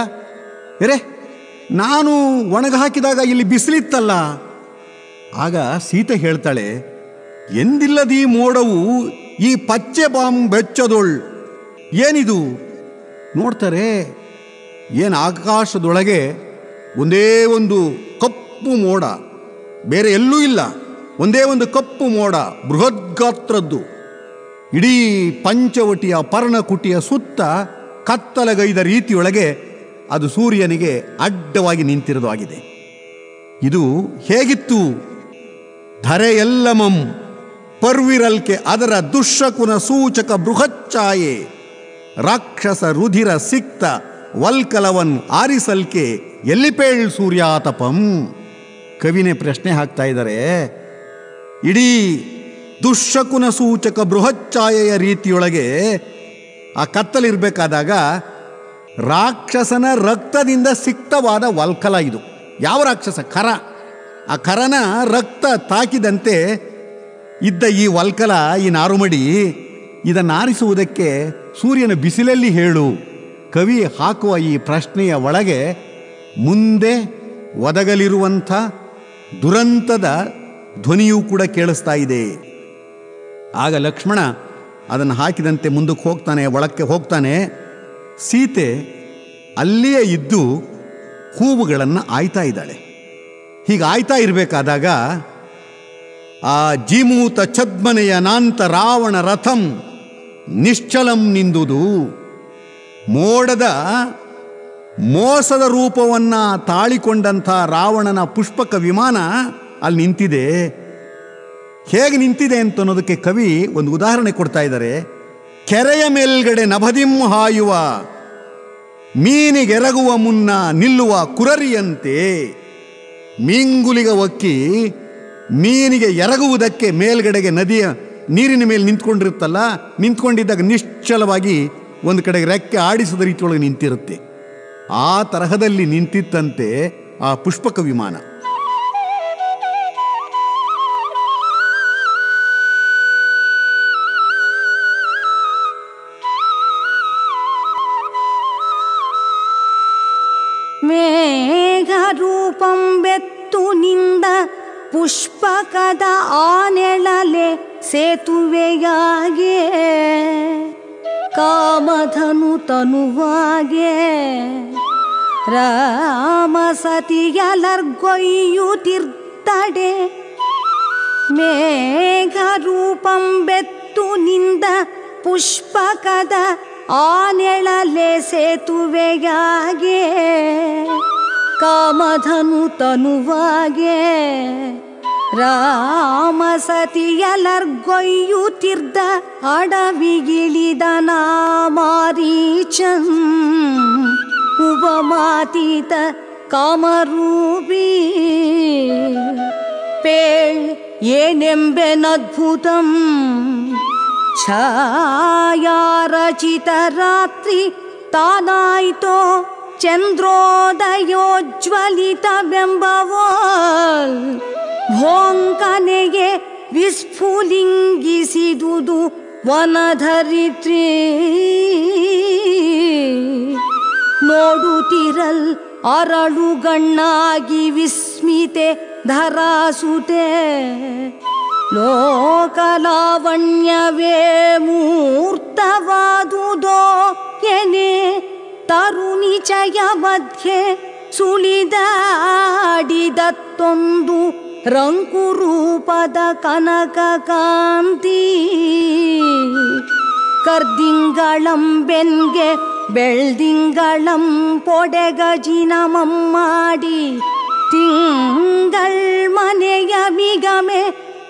ನಾನು ಒಣಗ ಹಾಕಿದಾಗ ಇಲ್ಲಿ ಬಿಸಿಲಿತ್ತಲ್ಲ. ಆಗ ಸೀತೆ ಹೇಳ್ತಾಳೆ, ಎಂದಿಲ್ಲದೀ ಮೋಡವು ಈ ಪಚ್ಚೆ ಬಾಂಬ್ ಬೆಚ್ಚದೊಳ್. ಏನಿದು ನೋಡ್ತಾರೆ, ಏನು ಆಕಾಶದೊಳಗೆ ಒಂದೇ ಒಂದು ಕಪ್ಪು ಮೋಡ, ಬೇರೆ ಎಲ್ಲೂ ಇಲ್ಲ, ಒಂದೇ ಒಂದು ಕಪ್ಪು ಮೋಡ, ಬೃಹದ್ಗಾತ್ರದ್ದು. ಇಡೀ ಪಂಚವಟಿಯ ಪರ್ಣಕುಟಿಯ ಸುತ್ತ ಕತ್ತಲಗೈದ ರೀತಿಯೊಳಗೆ ಅದು ಸೂರ್ಯನಿಗೆ ಅಡ್ಡವಾಗಿ ನಿಂತಿರೋದಾಗಿದೆ. ಇದು ಹೇಗಿತ್ತು? ಧರೆಯೆಲ್ಲಮಂ ಪರ್ವಿರಲ್ಕೆ ಅದರ ದುಶ್ಶಕುನ ಸೂಚಕ ಬೃಹಚ್ಛಾಯೆ ರಾಕ್ಷಸ ರುಧಿರ ಸಿಕ್ತ ವಲ್ಕಲವನ್ ಆರಿಸಲ್ಕೆ ಎಲ್ಲಿಪೇಳ್ ಸೂರ್ಯಾತಪಂ. ಕವಿನೇ ಪ್ರಶ್ನೆ ಹಾಕ್ತಾ ಇದ್ದಾರೆ. ಇಡೀ ದುಶ್ಶಕುನ ಸೂಚಕ ಬೃಹಚ್ಛಾಯೆಯ ರೀತಿಯೊಳಗೆ ಆ ಕತ್ತಲಿರಬೇಕಾದಾಗ ರಾಕ್ಷಸನ ರಕ್ತದಿಂದ ಸಿಕ್ತವಾದ ವಲ್ಕಲ ಇದು. ಯಾವ ರಾಕ್ಷಸ? ಖರ. ಆ ಖರನ ರಕ್ತ ತಾಕಿದಂತೆ ಇದ್ದ ಈ ವಲ್ಕಲ, ಈ ನಾರುಮಡಿ, ಇದನ್ನು ಆರಿಸುವುದಕ್ಕೆ ಸೂರ್ಯನ ಬಿಸಿಲಲ್ಲಿ ಹೇಳು. ಕವಿ ಹಾಕುವ ಈ ಪ್ರಶ್ನೆಯ ಒಳಗೆ ಮುಂದೆ ಒದಗಲಿರುವಂಥ ದುರಂತದ ಧ್ವನಿಯೂ ಕೂಡ ಕೇಳಿಸ್ತಾ ಇದೆ. ಆಗ ಲಕ್ಷ್ಮಣ ಅದನ್ನು ಹಾಕಿದಂತೆ ಮುಂದಕ್ಕೆ ಹೋಗ್ತಾನೆ, ಒಳಕ್ಕೆ ಹೋಗ್ತಾನೆ. ಸೀತೆ ಅಲ್ಲಿಯೇ ಇದ್ದು ಹೂವುಗಳನ್ನು ಆಯ್ತಾ ಇದ್ದಾಳೆ. ಹೀಗೆ ಆಯ್ತಾ ಇರಬೇಕಾದಾಗ ಆ ಜೀಮೂತ ಛದ್ಮನೆಯ ನಾಂತ ರಾವಣ ರಥಂ ನಿಶ್ಚಲಂ ನಿಂದುದು, ಮೋಡದ ಮೋಸದ ರೂಪವನ್ನು ತಾಳಿಕೊಂಡಂಥ ರಾವಣನ ಪುಷ್ಪಕ ವಿಮಾನ ಅಲ್ಲಿ ನಿಂತಿದೆ. ಹೇಗೆ ನಿಂತಿದೆ ಅಂತ ಅನ್ನೋದಕ್ಕೆ ಕವಿ ಒಂದು ಉದಾಹರಣೆ ಕೊಡ್ತಾ ಇದ್ದಾರೆ. ಕೆರೆಯ ಮೇಲ್ಗಡೆ ನಭದಿಂ ಹಾಯುವ ಮೀನಿಗೆರಗುವ ಮುನ್ನ ನಿಲ್ಲುವ ಕುರರಿಯಂತೆ. ಮೀಂಗುಲಿಗ ಒಕ್ಕಿ ಮೀನಿಗೆ ಎರಗುವುದಕ್ಕೆ ಮೇಲ್ಗಡೆಗೆ ನದಿಯ ನೀರಿನ ಮೇಲೆ ನಿಂತ್ಕೊಂಡಿರುತ್ತಲ್ಲ, ನಿಂತ್ಕೊಂಡಿದ್ದಾಗ ನಿಶ್ಚಲವಾಗಿ ಒಂದು ಕಡೆಗೆ ರೆಕ್ಕೆ ಆಡಿಸದ ರೀತಿಯೊಳಗೆ ನಿಂತಿರುತ್ತೆ. ಆ ತರಹದಲ್ಲಿ ನಿಂತಿತ್ತಂತೆ ಆ ಪುಷ್ಪಕ ವಿಮಾನ.
ಮೇಘರೂಪಂ ಬೆತ್ತು ನಿಂದ ಪುಷ್ಪಕದ ಆನೆಳಲೆ ಸೇತುವೆಯಾಗೆ, ಕಾಮಧನು ತನುವಾಗೆ ರಾಮ ಸತಿಯಲರ್ಗೊಯ್ಯುತ್ತಿರ್ತಡೆ. ಮೇಘರೂಪಂ ಬೆತ್ತು ನಿಂದ ಪುಷ್ಪಕದ ಆನೆಳಲೆ ಸೇತುವೆಯಾಗೆ, ಕಾಮಧನು ತನುವಾಗೆ ರಾಮ ಸತಿಯಲರ್ಗೊಯ್ಯುತ್ತಿರ್ದ ಅಡವಿಗಿಳಿದ ಮಾರೀಚನ್ ಉಪಮಾತೀತ ಕಾಮರೂಪಿ. ಪೇಳ್ ಏನೆಂಬೆನದ್ಭುತಂ ಛಾಯಾರಚಿತ ರಾತ್ರಿ ತಾನಾಯ್ತೋ ಚಂದ್ರೋದಯೋಜ್ವಲಿತ ಬೆಂಬವೋಲ್. ಭೋಂಕನೆಗೆ ವಿಸ್ಫುಲಿಂಗಿಸಿದುದು ವನಧರಿತ್ರಿ. ನೋಡುತ್ತಿರಲ್ ಅರಳುಗಣ್ಣಾಗಿ ವಿಸ್ಮಿತೆ ಧರಾಸುತೆ. ಲೋಕಲಾವಣ್ಯವೇ ಮೂರ್ತವಾದುದೋ ಎನೆ ತರುಣಿಚಯ ಮಧ್ಯೆ ಸುಳಿದಾಡಿದತ್ತೊಂದು ರಂಕುರೂಪದ ಕನಕ ಕಾಂತಿ. ಕರ್ದಿಂಗಳಂ ಬೆನ್ಗೆ ಬೆಳ್ದಿಂಗಳಂ ಪೊಡೆಗಜಿನಮಂ ಮಾಡಿ, ತಿಂಗಳ್ ಮನೆಯ ಮಿಗಮೆ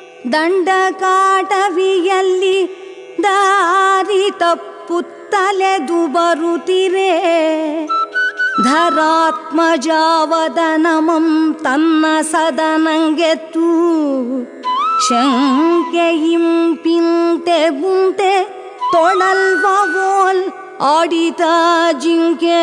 ದಂಡಕಾಟವಿಯಲ್ಲಿ ದಾರಿ ತಪ್ಪುತ್ತಲೆದು ಬರುತ್ತಿರೆ. ಧರಾತ್ಮಜಾವದನಮಂ ತನ್ನ ಸದನಂಗೆತ್ತು, ಶಂಕೆಯಿಂ ಪಿಂತೆ ಬುಂತೆ ತೊಳಲ್ವೋಲ್ ಆಡಿತ ಜಿಂಕೆ.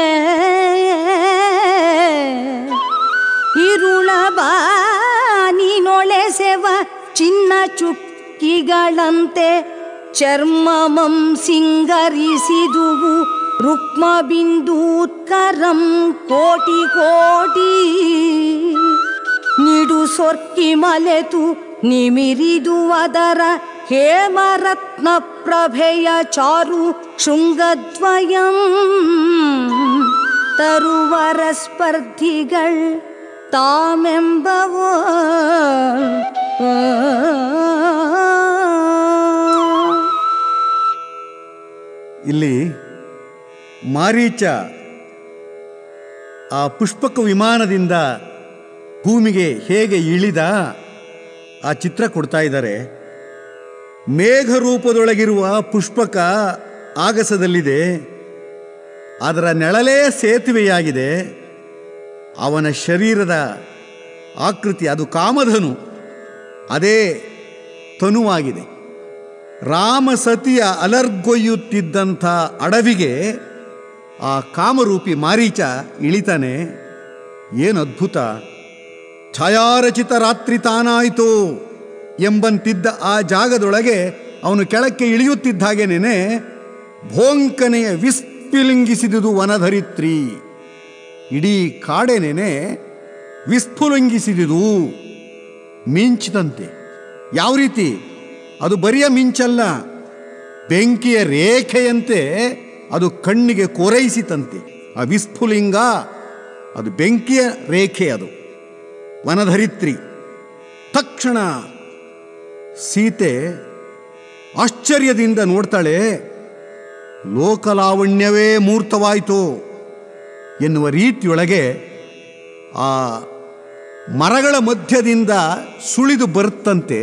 ಇರುಳ ಬಾನಿನೊಳೆಸೆವ ಚಿನ್ನ ಚುಕ್ಕಿಗಳಂತೆ ಚರ್ಮಮಂ ಸಿಂಗರಿಸಿದುವು ರುಕ್ಮಬಿಂದೂತ್ಕರಂ ಕೋಟಿ ಕೋಟಿ. ನಿಡು ಸೊರ್ಕಿ ಮಲೆತು ನಿಮಿರಿದು ಅದರ ಹೇಮರತ್ನ ಪ್ರಭೆಯ ಚಾರು ಶೃಂಗದ್ವಯಂ. ತರುವರ ಸ್ಪರ್ಧಿಗಳ್ ತಾಮೆಂಬವೋ.
ಇಲ್ಲಿ ಮಾರೀಚ ಆ ಪುಷ್ಪಕ ವಿಮಾನದಿಂದ ಭೂಮಿಗೆ ಹೇಗೆ ಇಳಿದ ಆ ಚಿತ್ರ ಕೊಡ್ತಾ ಇದ್ದಾರೆ. ಮೇಘರೂಪದೊಳಗಿರುವ ಪುಷ್ಪಕ ಆಗಸದಲ್ಲಿದೆ, ಅದರ ನೆಳಲೇ ಸೇತುವೆಯಾಗಿದೆ. ಅವನ ಶರೀರದ ಆಕೃತಿ ಅದು ಕಾಮಧನು, ಅದೇ ತನುವಾಗಿದೆ. ರಾಮಸತಿಯ ಅಲರ್ಗೊಯ್ಯುತ್ತಿದ್ದಂಥ ಅಡವಿಗೆ ಆ ಕಾಮರೂಪಿ ಮಾರೀಚ ಇಳಿತಾನೆ. ಏನು ಅದ್ಭುತ! ಛಾಯಾರಚಿತ ರಾತ್ರಿ ತಾನಾಯಿತು ಎಂಬಂತಿದ್ದ ಆ ಜಾಗದೊಳಗೆ ಅವನು ಕೆಳಕ್ಕೆ ಇಳಿಯುತ್ತಿದ್ದ ಹಾಗೇನೆ ಭೋಂಕನೆಯ ವಿಸ್ಫುಲಿಂಗಿಸಿದುದು ವನಧರಿತ್ರಿ. ಇಡೀ ಕಾಡೇನೇನೆ ವಿಸ್ಫುಲಿಂಗಿಸಿದುದು. ಮಿಂಚಿದಂತೆ. ಯಾವ ರೀತಿ? ಅದು ಬರಿಯ ಮಿಂಚಲ್ಲ, ಬೆಂಕಿಯ ರೇಖೆಯಂತೆ ಅದು ಕಣ್ಣಿಗೆ ಕೋರೈಸಿತಂತೆ. ಆ ವಿಸ್ಫುಲಿಂಗ ಅದು ಬೆಂಕಿಯ ರೇಖೆ, ಅದು ವನಧರಿತ್ರಿ. ತಕ್ಷಣ ಸೀತೆ ಆಶ್ಚರ್ಯದಿಂದ ನೋಡ್ತಾಳೆ. ಲೋಕಲಾವಣ್ಯವೇ ಮೂರ್ತವಾಯಿತು ಎನ್ನುವ ರೀತಿಯೊಳಗೆ ಆ ಮರಗಳ ಮಧ್ಯದಿಂದ ಸುಳಿದು ಬರುತ್ತಂತೆ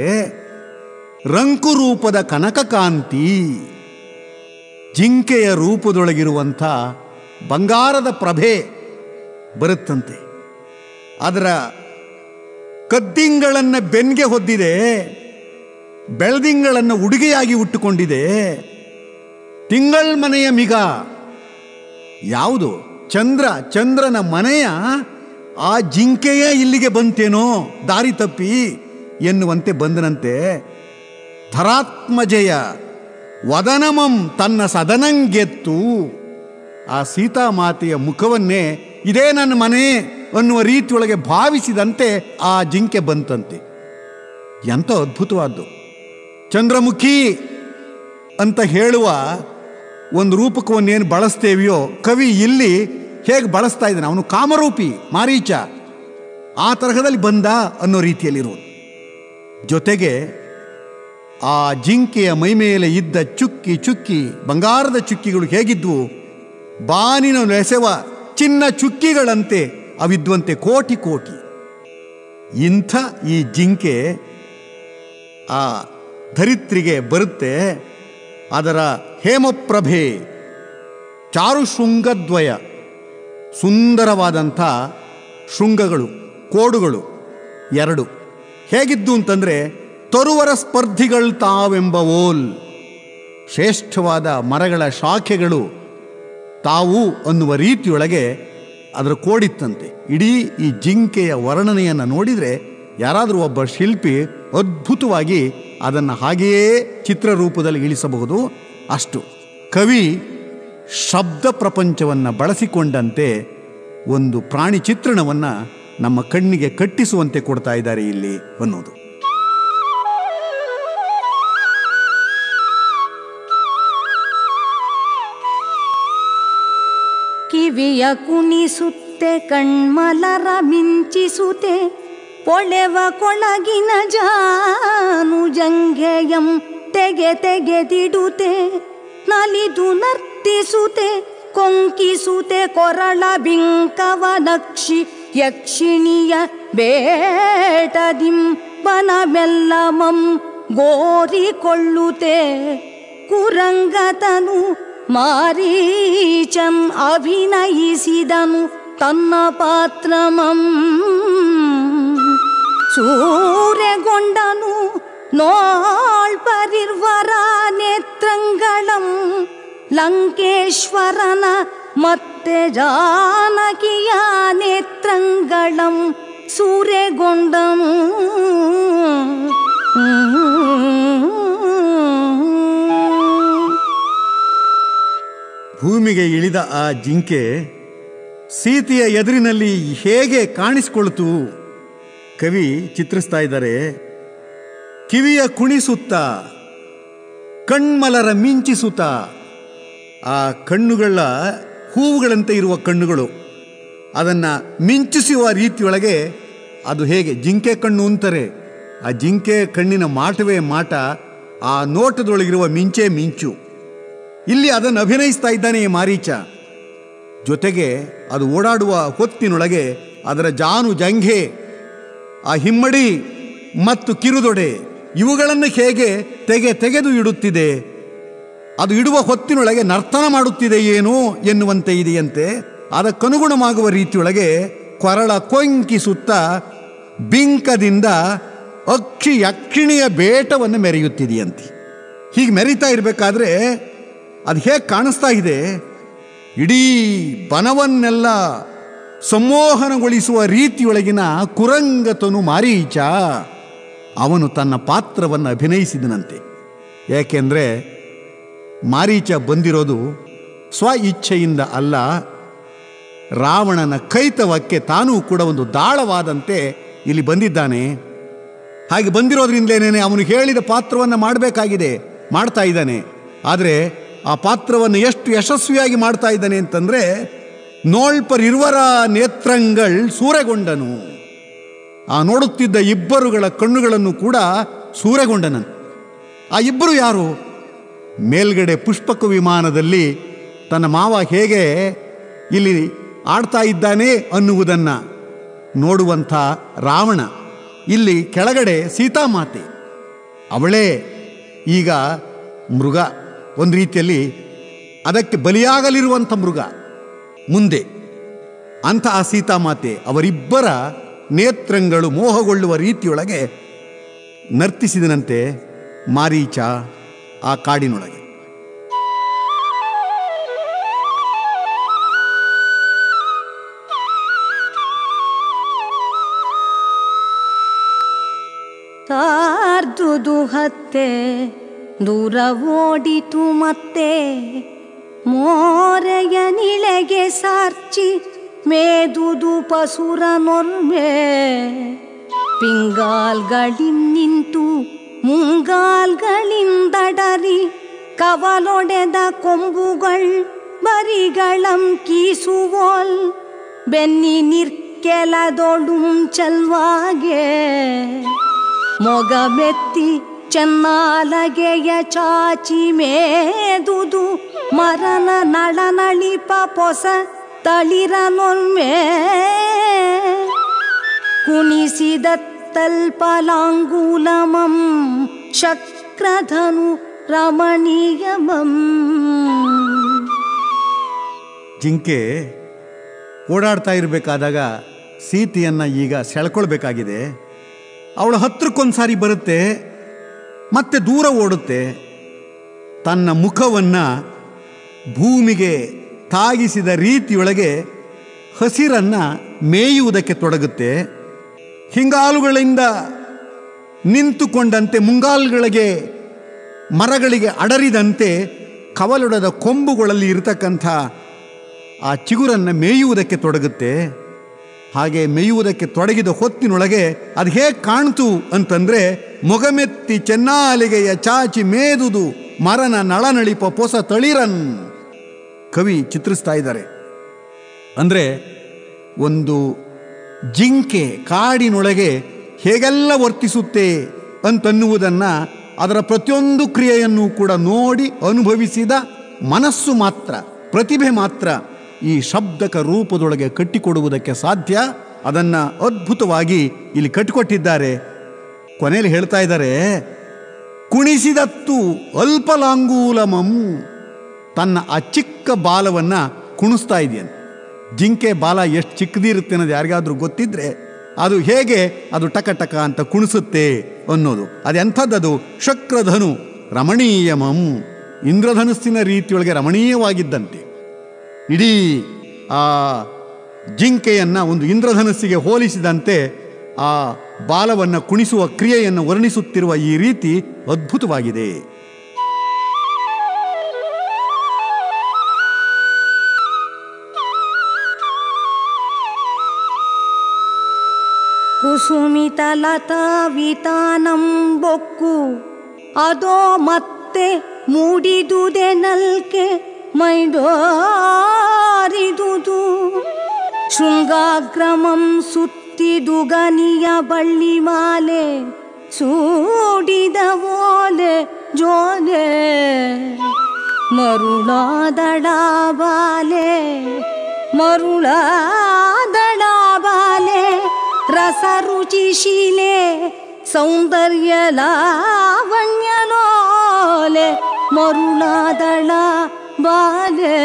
ರಂಕುರೂಪದ ಕನಕಕಾಂತಿ. ಜಿಂಕೆಯ ರೂಪದೊಳಗಿರುವಂಥ ಬಂಗಾರದ ಪ್ರಭೆ ಬರುತ್ತಂತೆ. ಅದರ ಕದ್ದಿಂಗಳನ್ನು ಬೆನ್ಗೆ ಹೊದ್ದಿದೆ, ಬೆಳದಿಂಗಳನ್ನು ಉಡುಗೆಯಾಗಿ ಉಟ್ಟುಕೊಂಡಿದೆ. ತಿಂಗಳ್ಮನೆಯ ಮಿಗ ಯಾವುದು? ಚಂದ್ರನ ಮನೆಯ ಆ ಜಿಂಕೆಯೇ ಇಲ್ಲಿಗೆ ಬಂತೇನೋ ದಾರಿ ತಪ್ಪಿ ಎನ್ನುವಂತೆ ಬಂದನಂತೆ. ಧರಾತ್ಮಜಯ ವದನಮಂ ತನ್ನ ಸದನಂಗೆತ್ತು. ಆ ಸೀತಾಮಾತೆಯ ಮುಖವನ್ನೇ ಇದೇ ನನ್ನ ಮನೆ ಅನ್ನುವ ರೀತಿಯೊಳಗೆ ಭಾವಿಸಿದಂತೆ ಆ ಜಿಂಕೆ ಬಂತಂತೆ. ಎಂಥ ಅದ್ಭುತವಾದ್ದು! ಚಂದ್ರಮುಖಿ ಅಂತ ಹೇಳುವ ಒಂದು ರೂಪಕವನ್ನೇನು ಬಳಸ್ತೇವೆಯೋ ಕವಿ ಇಲ್ಲಿ ಹೇಗೆ ಬಳಸ್ತಾ ಇದ್ದಾನೆ, ಅವನು ಕಾಮರೂಪಿ ಮಾರೀಚ, ಆ ತರಹದಲ್ಲಿ ಬಂದ ಅನ್ನೋ ರೀತಿಯಲ್ಲಿರುವುದು. ಜೊತೆಗೆ ಆ ಜಿಂಕೆಯ ಮೈಮೇಲೆ ಇದ್ದ ಚುಕ್ಕಿ ಚುಕ್ಕಿ ಬಂಗಾರದ ಚುಕ್ಕಿಗಳು ಹೇಗಿದ್ವು? ಬಾನಿನ ಎಸೆವ ಚಿನ್ನ ಚುಕ್ಕಿಗಳಂತೆ ಅವಿದ್ವಂತೆ, ಕೋಟಿ ಕೋಟಿ. ಇಂಥ ಈ ಜಿಂಕೆ ಆ ಧರಿತ್ರಿಗೆ ಬರುತ್ತೆ. ಅದರ ಹೇಮಪ್ರಭೆ, ಚಾರು ಶೃಂಗದ್ವಯ, ಸುಂದರವಾದಂಥ ಶೃಂಗಗಳು, ಕೋಡುಗಳು ಎರಡು ಹೇಗಿದ್ದು ಅಂತಂದರೆ ತರುವರ ಸ್ಪರ್ಧಿಗಳು ತಾವೆಂಬವೋಲ್. ಶ್ರೇಷ್ಠವಾದ ಮರಗಳ ಶಾಖೆಗಳು ತಾವು ಅನ್ನುವ ರೀತಿಯೊಳಗೆ ಅದರ ಕೋಡಿತ್ತಂತೆ. ಇಡೀ ಈ ಜಿಂಕೆಯ ವರ್ಣನೆಯನ್ನು ನೋಡಿದರೆ ಯಾರಾದರೂ ಒಬ್ಬ ಶಿಲ್ಪಿ ಅದ್ಭುತವಾಗಿ ಅದನ್ನು ಹಾಗೆಯೇ ಚಿತ್ರರೂಪದಲ್ಲಿ ಇಳಿಸಬಹುದು. ಅಷ್ಟು ಕವಿ ಶಬ್ದ ಪ್ರಪಂಚವನ್ನು ಬಳಸಿಕೊಂಡಂತೆ ಒಂದು ಪ್ರಾಣಿ ಚಿತ್ರಣವನ್ನು ನಮ್ಮ ಕಣ್ಣಿಗೆ ಕಟ್ಟಿಸುವಂತೆ ಕೊಡ್ತಾ ಇದ್ದಾರೆ ಇಲ್ಲಿ ಅನ್ನೋದು.
ಕಿವಿಯ ಕುಣಿಸುತ್ತೆ, ಕಣ್ಮಲರ ಮಿಂಚಿಸುತ್ತೆ, ಪೊಳೆವ ಕೊಳಗಿನ ಜಾನು ಜಂಘೆಯಂ ತೆಗೆದಿಡುತ್ತೆ, ನಲಿದು ನರ್ತಿಸುತ್ತೆ, ಕೊಂಕಿಸುತ್ತೆ, ಕೊರಳ ಬಿಂಕವ ನಕ್ಷಿ ಯಕ್ಷಿಣಿಯ ಬೇಟದಿಂ ಬನಮೆಲ್ಲಮಂ ಗೋರಿಕೊಳ್ಳುತ್ತೆ. ಕುರಂಗತನು ಮಾರೀಚನ್ ಅಭಿನಯಿಸಿದನು ತನ್ನ ಪಾತ್ರಮಂ. ಸೂರೆಗೊಂಡನು ನೋಳ್ಪರಿರ್ವರ ನೇತ್ರಂಗಳಂ, ಲಂಕೇಶ್ವರನ ಮತ್ತೆ ಜಾನಕಿಯ ನೇತ್ರಂಗಳಂ ಸೂರೆಗೊಂಡನು.
ಭೂಮಿಗೆ ಇಳಿದ ಆ ಜಿಂಕೆ ಸೀತೆಯ ಎದುರಿನಲ್ಲಿ ಹೇಗೆ ಕಾಣಿಸಿಕೊಳ್ತು ಕವಿ ಚಿತ್ರಿಸ್ತಾ ಇದ್ದಾರೆ. ಕಿವಿಯ ಕುಣಿಸುತ್ತಾ, ಕಣ್ಮಲರ ಮಿಂಚಿಸುತ್ತಾ, ಆ ಕಣ್ಣುಗಳ ಹೂವುಗಳಂತೆ ಇರುವ ಕಣ್ಣುಗಳು ಅದನ್ನು ಮಿಂಚಿಸುವ ರೀತಿಯೊಳಗೆ ಅದು ಹೇಗೆ ಜಿಂಕೆ ಕಣ್ಣು ಅಂತಾರೆ. ಆ ಜಿಂಕೆ ಕಣ್ಣಿನ ಮಾಟವೇ ಮಾಟ, ಆ ನೋಟದೊಳಗಿರುವ ಮಿಂಚೇ ಮಿಂಚು. ಇಲ್ಲಿ ಅದನ್ನು ಅಭಿನಯಿಸ್ತಾ ಇದ್ದಾನೆ ಮಾರೀಚ. ಜೊತೆಗೆ ಅದು ಓಡಾಡುವ ಹೊತ್ತಿನೊಳಗೆ ಅದರ ಜಾನು ಜಂಘೆ, ಆ ಹಿಮ್ಮಡಿ ಮತ್ತು ಕಿರುದೊಡೆ ಇವುಗಳನ್ನು ಹೇಗೆ ತೆಗೆದು ಇಡುತ್ತಿದೆ. ಅದು ಇಡುವ ಹೊತ್ತಿನೊಳಗೆ ನರ್ತನ ಮಾಡುತ್ತಿದೆ ಏನೋ ಎನ್ನುವಂತೆ ಇದೆಯಂತೆ. ಅದಕ್ಕನುಗುಣವಾಗುವ ರೀತಿಯೊಳಗೆ ಕೊರಳ ಕೊಂಕಿಸುತ್ತಾ ಬಿಂಕದಿಂದ ಯಕ್ಷಿಣಿಯ ಬೇಟವನ್ನು ಮೆರೆಯುತ್ತಿದೆಯಂತೆ. ಹೀಗೆ ಮೆರೀತಾ ಇರಬೇಕಾದ್ರೆ ಅದು ಹೇಗೆ ಕಾಣಿಸ್ತಾ ಇದೆ? ಇಡೀ ಬನವನ್ನೆಲ್ಲ ಸಂಮೋಹನಗೊಳಿಸುವ ರೀತಿಯೊಳಗಿನ ಕುರಂಗತನು ಮಾರೀಚ ಅವನು ತನ್ನ ಪಾತ್ರವನ್ನು ಅಭಿನಯಿಸಿದನಂತೆ. ಏಕೆಂದರೆ ಮಾರೀಚ ಬಂದಿರೋದು ಸ್ವ ಇಚ್ಛೆಯಿಂದ ಅಲ್ಲ, ರಾವಣನ ಕೈತವಕ್ಕೆ ತಾನೂ ಕೂಡ ಒಂದು ದಾಳವಾದಂತೆ ಇಲ್ಲಿ ಬಂದಿದ್ದಾನೆ. ಹಾಗೆ ಬಂದಿರೋದ್ರಿಂದಲೇ ಅವನು ಹೇಳಿದ ಪಾತ್ರವನ್ನು ಮಾಡಬೇಕಾಗಿದೆ, ಮಾಡ್ತಾ ಇದ್ದಾನೆ. ಆದರೆ ಆ ಪಾತ್ರವನ್ನು ಎಷ್ಟು ಯಶಸ್ವಿಯಾಗಿ ಮಾಡ್ತಾ ಇದ್ದಾನೆ ಅಂತಂದರೆ, ನೋಳ್ಪರಿರುವರ ನೇತ್ರಂಗಳ್ ಸೂರೆಗೊಂಡನು. ಆ ನೋಡುತ್ತಿದ್ದ ಇಬ್ಬರುಗಳ ಕಣ್ಣುಗಳನ್ನು ಕೂಡ ಸೂರೆಗೊಂಡನನು. ಆ ಇಬ್ಬರು ಯಾರು? ಮೇಲ್ಗಡೆ ಪುಷ್ಪಕ ವಿಮಾನದಲ್ಲಿ ತನ್ನ ಮಾವ ಹೇಗೆ ಇಲ್ಲಿ ಆಡ್ತಾ ಇದ್ದಾನೆ ಅನ್ನುವುದನ್ನು ನೋಡುವಂಥ ರಾವಣ, ಇಲ್ಲಿ ಕೆಳಗಡೆ ಸೀತಾಮಾತೆ. ಅವಳೇ ಈಗ ಮೃಗ, ಒಂದು ರೀತಿಯಲ್ಲಿ ಅದಕ್ಕೆ ಬಲಿಯಾಗಲಿರುವಂಥ ಮೃಗ ಮುಂದೆ. ಅಂಥ ಆ ಸೀತಾಮಾತೆ ಅವರಿಬ್ಬರ ನೇತ್ರಂಗಳು ಮೋಹಗೊಳ್ಳುವ ರೀತಿಯೊಳಗೆ ನರ್ತಿಸಿದನಂತೆ ಮಾರೀಚ ಆ ಕಾಡಿನೊಳಗೆ.
ತಾರ್ದುದು ಹತ್ತೆ ದೂರ ಓಡಿತು ಮತ್ತೆ, ಮೋರೆಯ ನಿಳೆಗೆ ಸಾರ್ಚಿ ಮೇದುದು ಪಸುರ ನೊರ್ಮೆ. ಪಿಂಗಾಲ್ಗಳಿನ್ನಿಂತು ಮುಂಗಾಲ್ಗಳಿಂದಡರಿ ಕವಲೊಡೆದ ಕೊಂಬುಗಳ್ ಬರಿಗಳಂ ಕೀಸುವೋಲ್. ಬೆನ್ನಿ ನಿರ್ಕೆಲದೊಳುಂ ಚಲ್ವಾಗೆ ಮೊಗಮೆತ್ತಿ ಚೆನ್ನಾಲಗೆಯ ಚಾಚಿ ಮೇದುದು ಮರನ ನಳನಳಿಪ ಪೊಸ ತಳಿರನೊಮ್ಮೆ. ಕುಣಿಸಿದ ತಲ್ಪಲಾಂಗುಲಮಂ ಶಕ್ರಧನು ರಮಣೀಯಮಂ.
ಜಿಂಕೆ ಓಡಾಡ್ತಾ ಇರಬೇಕಾದಾಗ ಸೀತೆಯನ್ನು ಈಗ ಸೆಳ್ಕೊಳ್ಬೇಕಾಗಿದೆ. ಅವಳ ಹತ್ರಕ್ಕೊಂದು ಸಾರಿ ಬರುತ್ತೆ, ಮತ್ತೆ ದೂರ ಓಡುತ್ತೆ. ತನ್ನ ಮುಖವನ್ನು ಭೂಮಿಗೆ ತಾಗಿಸಿದ ರೀತಿಯೊಳಗೆ ಹಸಿರನ್ನು ಮೇಯುವುದಕ್ಕೆ ತೊಡಗುತ್ತೆ. ಹಿಂಗಾಲುಗಳಿಂದ ನಿಂತುಕೊಂಡಂತೆ ಮುಂಗಾಲುಗಳಿಗೆ ಮರಗಳಿಗೆ ಅಡರಿದಂತೆ ಕವಲೊಡೆದ ಕೊಂಬುಗಳಲ್ಲಿ ಇರತಕ್ಕಂಥ ಆ ಚಿಗುರನ್ನು ಮೇಯುವುದಕ್ಕೆ ತೊಡಗುತ್ತೆ. ಹಾಗೆ ಮೇಯುವುದಕ್ಕೆ ತೊಡಗಿದ ಹೊತ್ತಿನೊಳಗೆ ಅದು ಹೇಗೆ ಕಾಣ್ತು ಅಂತಂದರೆ, ಮೊಗಮೆತ್ತಿ ಚೆನ್ನಾಲಿಗೆಯ ಚಾಚಿ ಮೇದುದು ಮರನ ನಳನಳಿಪ ಪೊಸ ತಳಿರನ್. ಕವಿ ಚಿತ್ರಿಸ್ತಾ ಇದ್ದಾರೆ. ಅಂದರೆ ಒಂದು ಜಿಂಕೆ ಕಾಡಿನೊಳಗೆ ಹೇಗೆಲ್ಲ ವರ್ತಿಸುತ್ತೆ ಅಂತನ್ನುವುದನ್ನು, ಅದರ ಪ್ರತಿಯೊಂದು ಕ್ರಿಯೆಯನ್ನು ಕೂಡ ನೋಡಿ ಅನುಭವಿಸಿದ ಮನಸ್ಸು ಮಾತ್ರ, ಪ್ರತಿಭೆ ಮಾತ್ರ ಈ ಶಬ್ದಕ ರೂಪದೊಳಗೆ ಕಟ್ಟಿಕೊಡುವುದಕ್ಕೆ ಸಾಧ್ಯ. ಅದನ್ನು ಅದ್ಭುತವಾಗಿ ಇಲ್ಲಿ ಕಟ್ಟಿಕೊಟ್ಟಿದ್ದಾರೆ. ಕೊನೆಯಲ್ಲಿ ಹೇಳ್ತಾ ಇದ್ದಾರೆ, ಕುಣಿಸಿದತ್ತು ಅಲ್ಪಲಾಂಗೂಲಮಂ. ತನ್ನ ಆ ಚಿಕ್ಕ ಬಾಲವನ್ನು ಕುಣಿಸ್ತಾ ಇದೆಯಂತೆ. ಜಿಂಕೆ ಬಾಲ ಎಷ್ಟು ಚಿಕ್ಕದಿರುತ್ತೆ ಅನ್ನೋದು ಯಾರಿಗಾದ್ರೂ ಗೊತ್ತಿದ್ರೆ ಅದು ಹೇಗೆ ಅದು ಟಕ ಟಕ ಅಂತ ಕುಣಿಸುತ್ತೆ ಅನ್ನೋದು. ಅದೆಂಥದ್ದದು? ಶಕ್ರಧನು ರಮಣೀಯಮಂ. ಇಂದ್ರಧನುಸ್ಸಿನ ರೀತಿಯೊಳಗೆ ರಮಣೀಯವಾಗಿದ್ದಂತೆ. ಇಡೀ ಆ ಜಿಂಕೆಯನ್ನು ಒಂದು ಇಂದ್ರಧನುಸ್ಸಿಗೆ ಹೋಲಿಸಿದಂತೆ ಆ ಬಾಲವನ್ನು ಕುಣಿಸುವ ಕ್ರಿಯೆಯನ್ನು ವರ್ಣಿಸುತ್ತಿರುವ ಈ ರೀತಿ ಅದ್ಭುತವಾಗಿದೆ.
ಕುಸುಮಿತ ಲತಾ ವಿತಾನಂ ಬೊಕ್ಕು ಅದೋ ಮತ್ತೆ ಮೂಡಿದುದೆ ನಲ್ಕೆ ಮೈಡೋರಿದುದು. ಶೃಂಗಾಗ್ರಮಂ ಸುತ್ತಿದು ಗನಿಯ ಬಳ್ಳಿ ಮಾಲೆ ಸೂಡಿದ ಓಲೆ ಜೋಲೆ. ಮರುಳಾದಳ ಬಾಲೆ ಮರುಳಾದಳ ಬಾಲೆ ರಸರುಚಿಶೀಲೆ ಸೌಂದರ್ಯ ಲಾವಣ್ಯಲೋಲೆ. ಮರುಳಾದಳ ಬಾಲೆ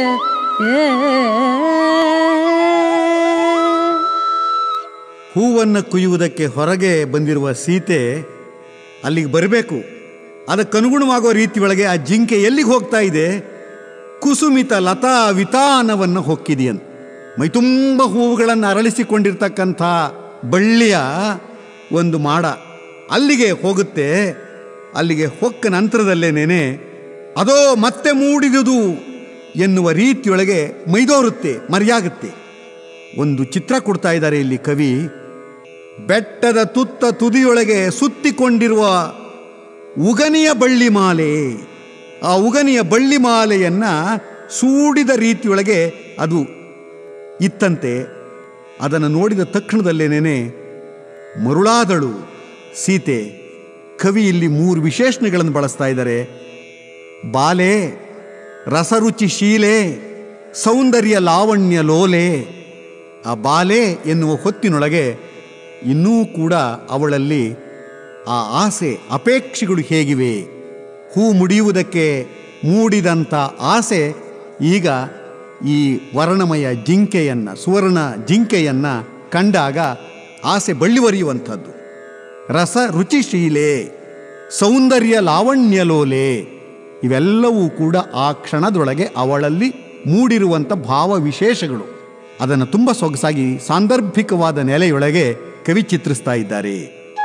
ಹೂವನ್ನು ಕುಯ್ಯುವುದಕ್ಕೆ ಹೊರಗೆ ಬಂದಿರುವ ಸೀತೆ ಅಲ್ಲಿಗೆ ಬರಬೇಕು. ಅದಕ್ಕನುಗುಣವಾಗುವ ರೀತಿಯೊಳಗೆ ಆ ಜಿಂಕೆ ಎಲ್ಲಿಗೆ ಹೋಗ್ತಾ ಇದೆ? ಕುಸುಮಿತ ಲತಾ ವಿತಾನವನ್ನು ಹೊಕ್ಕಿದೆಯಂತ. ಮೈತುಂಬ ಹೂವುಗಳನ್ನು ಅರಳಿಸಿಕೊಂಡಿರ್ತಕ್ಕಂಥ ಬಳ್ಳಿಯ ಒಂದು ಮಾಡ ಅಲ್ಲಿಗೆ ಹೋಗುತ್ತೆ. ಅಲ್ಲಿಗೆ ಹೊಕ್ಕ ನಂತರದಲ್ಲೇನೇನೆ ಅದೋ ಮತ್ತೆ ಮೂಡಿದುದು ಎನ್ನುವ ರೀತಿಯೊಳಗೆ ಮೈದೋರುತ್ತೆ, ಮರೆಯಾಗುತ್ತೆ. ಒಂದು ಚಿತ್ರ ಕೊಡ್ತಾ ಇದ್ದಾರೆ ಇಲ್ಲಿ ಕವಿ. ಬೆಟ್ಟದ ತುತ್ತ ತುದಿಯೊಳಗೆ ಸುತ್ತಿಕೊಂಡಿರುವ ಉಗನಿಯ ಬಳ್ಳಿ ಮಾಲೆ. ಆ ಉಗನಿಯ ಬಳ್ಳಿ ಮಾಲೆಯನ್ನು ಸೂಡಿದ ರೀತಿಯೊಳಗೆ ಅದು ಇತ್ತಂತೆ. ಅದನ್ನು ನೋಡಿದ ತಕ್ಷಣದಲ್ಲೇನೇ ಮರುಳಾದಳು ಸೀತೆ. ಕವಿ ಇಲ್ಲಿ 3 ವಿಶೇಷಣಗಳನ್ನು ಬಳಸ್ತಾ ಇದ್ದಾರೆ. ಬಾಲೆ, ರಸರುಚಿ ಶೀಲೆ, ಸೌಂದರ್ಯ ಲಾವಣ್ಯ ಲೋಲೆ. ಆ ಬಾಲೆ ಎನ್ನುವ ಹೊತ್ತಿನೊಳಗೆ ಇನ್ನೂ ಕೂಡ ಅವಳಲ್ಲಿ ಆ ಆಸೆ ಅಪೇಕ್ಷೆಗಳು ಹೇಗಿವೆ. ಹೂ ಮುಡಿಯುವುದಕ್ಕೆ ಮೂಡಿದಂಥ ಆಸೆ ಈಗ ಈ ವರ್ಣಮಯ ಜಿಂಕೆಯನ್ನು, ಸುವರ್ಣ ಜಿಂಕೆಯನ್ನು ಕಂಡಾಗ ಆಸೆ ಬಳ್ಳಿವರಿಯುವಂಥದ್ದು. ರಸ ರುಚಿಶೀಲೆ, ಸೌಂದರ್ಯ ಲಾವಣ್ಯಲೋಲೆ, ಇವೆಲ್ಲವೂ ಕೂಡ ಆ ಕ್ಷಣದೊಳಗೆ ಅವಳಲ್ಲಿ ಮೂಡಿರುವಂಥ ಭಾವವಿಶೇಷಗಳು. ಅದನ್ನು ತುಂಬ ಸೊಗಸಾಗಿ ಸಾಂದರ್ಭಿಕವಾದ ನೆಲೆಯೊಳಗೆ ಕವಿ ಚಿತ್ರಿಸ್ತಾ ಇದ್ದಾರೆ.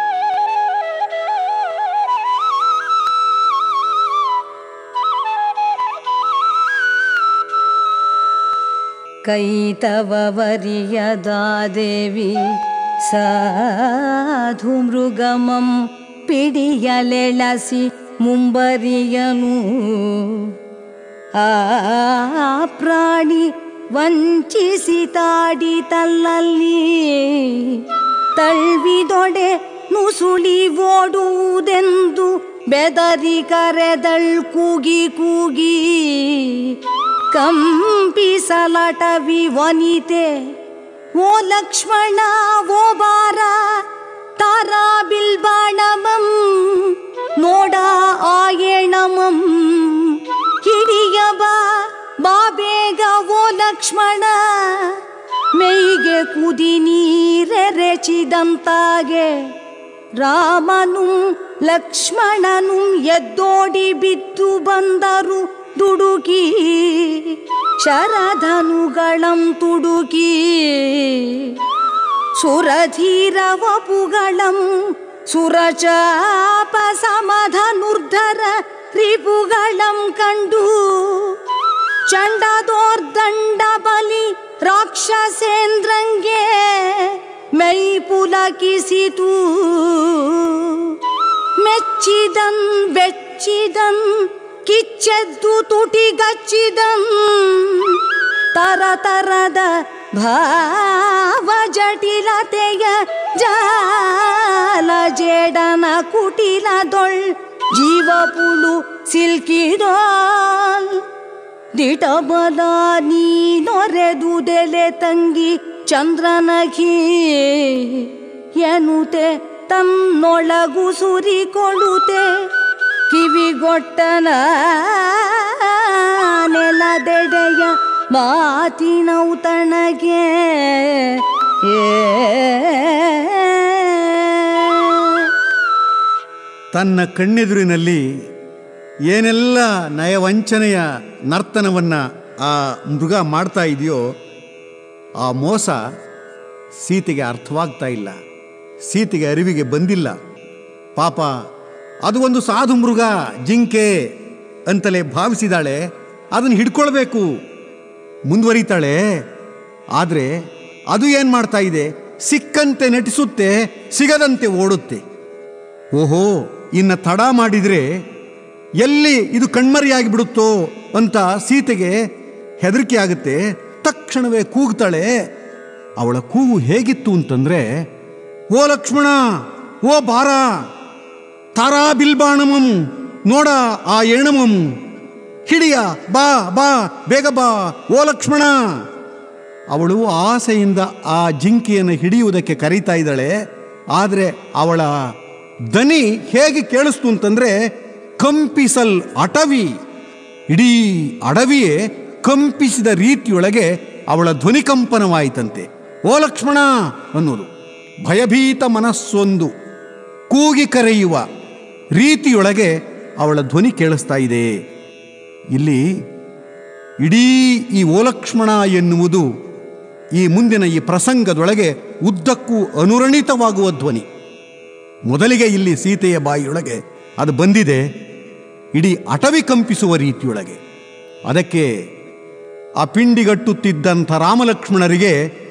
ಕೈತವವರಿಯದಾ ದೇವಿ ಸಾಧು ಮೃಗಮಂ ಪಿಡಿಯಲೆಳಸಿ ಮುಂಬರಿಯನು. ಆ ಪ್ರಾಣಿ ವಂಚಿಸಿ ತಾಡಿತಲ್ಲಲ್ಲಿ ತಳ್ವಿದೊಡೆ ನುಸುಳಿ ಓಡುವುದೆಂದು ಬೆದರಿ ಕರೆದಳ್ ಕೂಗಿ ಕೂಗಿ. ಕಂಪಿಸಲಟವಿ ವನಿತೆ ಓ ಲಕ್ಷ್ಮಣ ಓ ಬಾರ ತಾರಾ ಬಿಲ್ಬಾಣಮಂ ನೋಡ ಆಯಣಮಂ ಹಿಡಿಯ ಬಾ ಬೇಗ ಓ ಲಕ್ಷ್ಮಣ. ಮೈಗೆ ಕುದಿ ನೀರೆರೆಚಿದಂತಾಗೆ ರಾಮನು ಲಕ್ಷ್ಮಣನು ಎದ್ದೋಡಿ ಬಿದ್ದು ಬಂದರು ದುಡುಕಿ. ಶರಧನುಗಳಂ ತುಡುಕಿ ಸುರಧೀರ ವಪುಗಳಂ ಸುರಚಾಪ ಸಮಧನುರ್ಧರ ರಿಪುಗಳಂ ಕಂಡು ಚಂಡದೋರ್ದಂಡ ಬಲಿ ರಾಕ್ಷಸೇಂದ್ರಂಗೆ ಮೈ ಪುಲಕಿಸಿತು. ಮೆಚ್ಚಿದನ್ ಬೆಚ್ಚಿದನ್ ಕಿಚ್ಚೆದ್ದು ತುಟಿಗಚ್ಚಿದಂ ತರತರದ ಭಾವ ಜಟಿಲತೆಯ ಜಾಲ ಜೇಡನ ಕುಟಿಲದೊಳ್ ಜೀವಪುಳು ಸಿಲ್ಕಿದೋಲ್. ದಿಟಬಲ ನೀನೊರೆದುದೆಲೆ ತಂಗಿ ಚಂದ್ರನಘಿ ಎನ್ನುತೆ ತನ್ನೊಳಗು ಸುರಿಕೊಳ್ಳುತ್ತೆ. ಕಿವಿಗೊಟ್ಟನ ನೆಲದೆಡೆಯ ಮಾತಿನೌತಣಗೆ
ತನ್ನ ಕಣ್ಣೆದುರಿನಲ್ಲಿ ಏನೆಲ್ಲ ನಯವಂಚನೆಯ ನರ್ತನವನ್ನು ಆ ಮೃಗ ಮಾಡ್ತಾ ಇದೆಯೋ ಆ ಮೋಸ ಸೀತೆಗೆ ಅರ್ಥವಾಗ್ತಾ ಇಲ್ಲ, ಸೀತೆಗೆ ಅರಿವಿಗೆ ಬಂದಿಲ್ಲ. ಪಾಪ ಅದು ಒಂದು ಸಾಧು ಮೃಗ, ಜಿಂಕೆ ಅಂತಲೇ ಭಾವಿಸಿದಾಳೆ. ಅದನ್ನು ಹಿಡ್ಕೊಳ್ಬೇಕು ಮುಂದುವರಿತಾಳೆ. ಆದರೆ ಅದು ಏನು ಮಾಡ್ತಾ ಇದೆ, ಸಿಕ್ಕಂತೆ ನಟಿಸುತ್ತೆ, ಸಿಗದಂತೆ ಓಡುತ್ತೆ. ಓಹೋ, ಇನ್ನು ತಡ ಮಾಡಿದರೆ ಎಲ್ಲಿ ಇದು ಕಣ್ಮರೆಯಾಗಿ ಬಿಡುತ್ತೋ ಅಂತ ಸೀತೆಗೆ ಹೆದರಿಕೆ ಆಗುತ್ತೆ. ತಕ್ಷಣವೇ ಕೂಗ್ತಾಳೆ. ಅವಳ ಕೂಗು ಹೇಗಿತ್ತು ಅಂತಂದರೆ, ಓ ಲಕ್ಷ್ಮಣ, ಓ ಬಾರ, ತಾರಾ ಬಿಲ್ಬಾಣಮಂ ನೋಡ ಆ ಎಣಮಂ ಹಿಡಿಯ, ಬಾ ಬಾ ಬೇಗ ಬಾ ಓ ಲಕ್ಷ್ಮಣ. ಅವಳು ಆಸೆಯಿಂದ ಆ ಜಿಂಕೆಯನ್ನು ಹಿಡಿಯುವುದಕ್ಕೆ ಕರೀತಾ ಇದ್ದಾಳೆ. ಆದರೆ ಅವಳ ದನಿ ಹೇಗೆ ಕೇಳಿಸ್ತು ಅಂತಂದರೆ, ಕಂಪಿಸಲ್ ಅಟವಿ, ಇಡೀ ಅಡವಿಯೇ ಕಂಪಿಸಿದ ರೀತಿಯೊಳಗೆ ಅವಳ ಧ್ವನಿಕಂಪನವಾಯಿತಂತೆ. ಓ ಲಕ್ಷ್ಮಣ ಅನ್ನೋದು ಭಯಭೀತ ಮನಸ್ಸೊಂದು ಕೂಗಿ ಕರೆಯುವ ರೀತಿಯೊಳಗೆ ಅವಳ ಧ್ವನಿ ಕೇಳಿಸ್ತಾ ಇದೆ. ಇಲ್ಲಿ ಇಡೀ ಈ ಓ ಲಕ್ಷ್ಮಣ ಎನ್ನುವುದು ಈ ಮುಂದಿನ ಈ ಪ್ರಸಂಗದೊಳಗೆ ಉದ್ದಕ್ಕೂ ಅನುರಣಿತವಾಗುವ ಧ್ವನಿ. ಮೊದಲಿಗೆ ಇಲ್ಲಿ ಸೀತೆಯ ಬಾಯಿಯೊಳಗೆ ಅದು ಬಂದಿದೆ, ಇಡೀ ಅಟವಿ ಕಂಪಿಸುವ ರೀತಿಯೊಳಗೆ. ಅದಕ್ಕೆ ಆ ಪಿಂಡಿಗಟ್ಟುತ್ತಿದ್ದಂಥ ರಾಮಲಕ್ಷ್ಮಣರಿಗೆ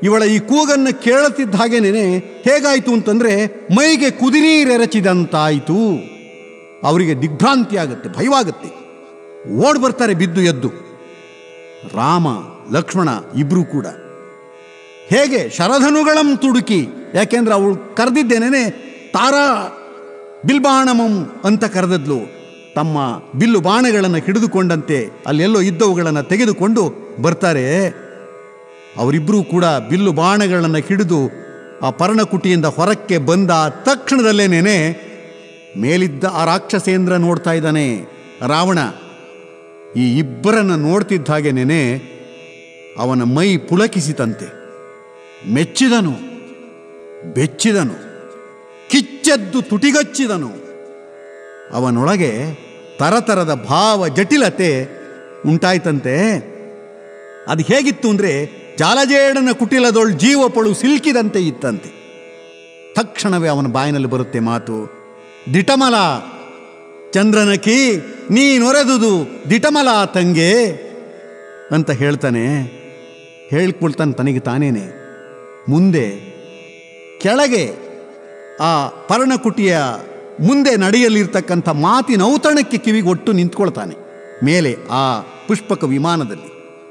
ಇವಳ ಈ ಕೂಗನ್ನು ಕೇಳುತ್ತಿದ್ದ ಹಾಗೇನೆ ಹೇಗಾಯಿತು ಅಂತಂದರೆ ಮೈಗೆ ಕುದಿನೀರೆರಚಿದಂತಾಯಿತು. ಅವರಿಗೆ ದಿಗ್ಭ್ರಾಂತಿ ಆಗುತ್ತೆ, ಭಯವಾಗುತ್ತೆ. ಓಡ್ ಬರ್ತಾರೆ ಬಿದ್ದು ಎದ್ದು. ರಾಮ ಲಕ್ಷ್ಮಣ ಇಬ್ಬರೂ ಕೂಡ ಹೇಗೆ ಶರಧನುಗಳಂ ತುಡುಕಿ, ಯಾಕೆಂದ್ರೆ ಅವಳು ಕರೆದಿದ್ದೇನೆ ತಾರಾ ಬಿಲ್ಬಾಣಮಂ ಅಂತ ಕರೆದದ್ಲು. ತಮ್ಮ ಬಿಲ್ಲು ಬಾಣಗಳನ್ನು ಹಿಡಿದುಕೊಂಡಂತೆ ಅಲ್ಲೆಲ್ಲೋ ಇದ್ದವುಗಳನ್ನು ತೆಗೆದುಕೊಂಡು ಬರ್ತಾರೆ. ಅವರಿಬ್ಬರೂ ಕೂಡ ಬಿಲ್ಲು ಬಾಣಗಳನ್ನು ಹಿಡಿದು ಆ ಪರ್ಣಕುಟಿಯಿಂದ ಹೊರಕ್ಕೆ ಬಂದ ತಕ್ಷಣದಲ್ಲೇನೇನೆ ಮೇಲಿದ್ದ ಆ ರಾಕ್ಷಸೇಂದ್ರ ನೋಡ್ತಾ ಇದ್ದಾನೆ. ರಾವಣ ಈ ಇಬ್ಬರನ್ನು ನೋಡ್ತಿದ್ದ ಹಾಗೇನೆ ಅವನ ಮೈ ಪುಳಕಿಸಿತಂತೆ. ಮೆಚ್ಚಿದನು, ಬೆಚ್ಚಿದನು, ಕಿಚ್ಚೆದ್ದು ತುಟಿಗಚ್ಚಿದನು. ಅವನೊಳಗೆ ತರತರದ ಭಾವ ಜಟಿಲತೆ ಉಂಟಾಯ್ತಂತೆ. ಅದು ಹೇಗಿತ್ತು ಅಂದರೆ ಜಾಲಜೇಡನ ಕುಟಿಲದೊಳ್ ಜೀವಪಳು ಸಿಲ್ಕಿದಂತೆ ಇತ್ತಂತೆ. ತಕ್ಷಣವೇ ಅವನ ಬಾಯಿನಲ್ಲಿ ಬರುತ್ತೆ ಮಾತು, ದಿಟಮಲ ಚಂದ್ರನಕಿ ನೀನೊರೆದುದು ದಿಟಮಲ ತಂಗೆ ಅಂತ ಹೇಳ್ತಾನೆ. ಹೇಳ್ಕೊಳ್ತಾನೆ ತನಗೆ ತಾನೇನೆ. ಮುಂದೆ ಕೆಳಗೆ ಆ ಪರ್ಣಕುಟಿಯ ಮುಂದೆ ನಡೆಯಲಿರ್ತಕ್ಕಂಥ ಮಾತಿನ ಔತಣಕ್ಕೆ ಕಿವಿಗೊಟ್ಟು ನಿಂತ್ಕೊಳ್ತಾನೆ ಮೇಲೆ ಆ ಪುಷ್ಪಕ ವಿಮಾನದಲ್ಲಿ.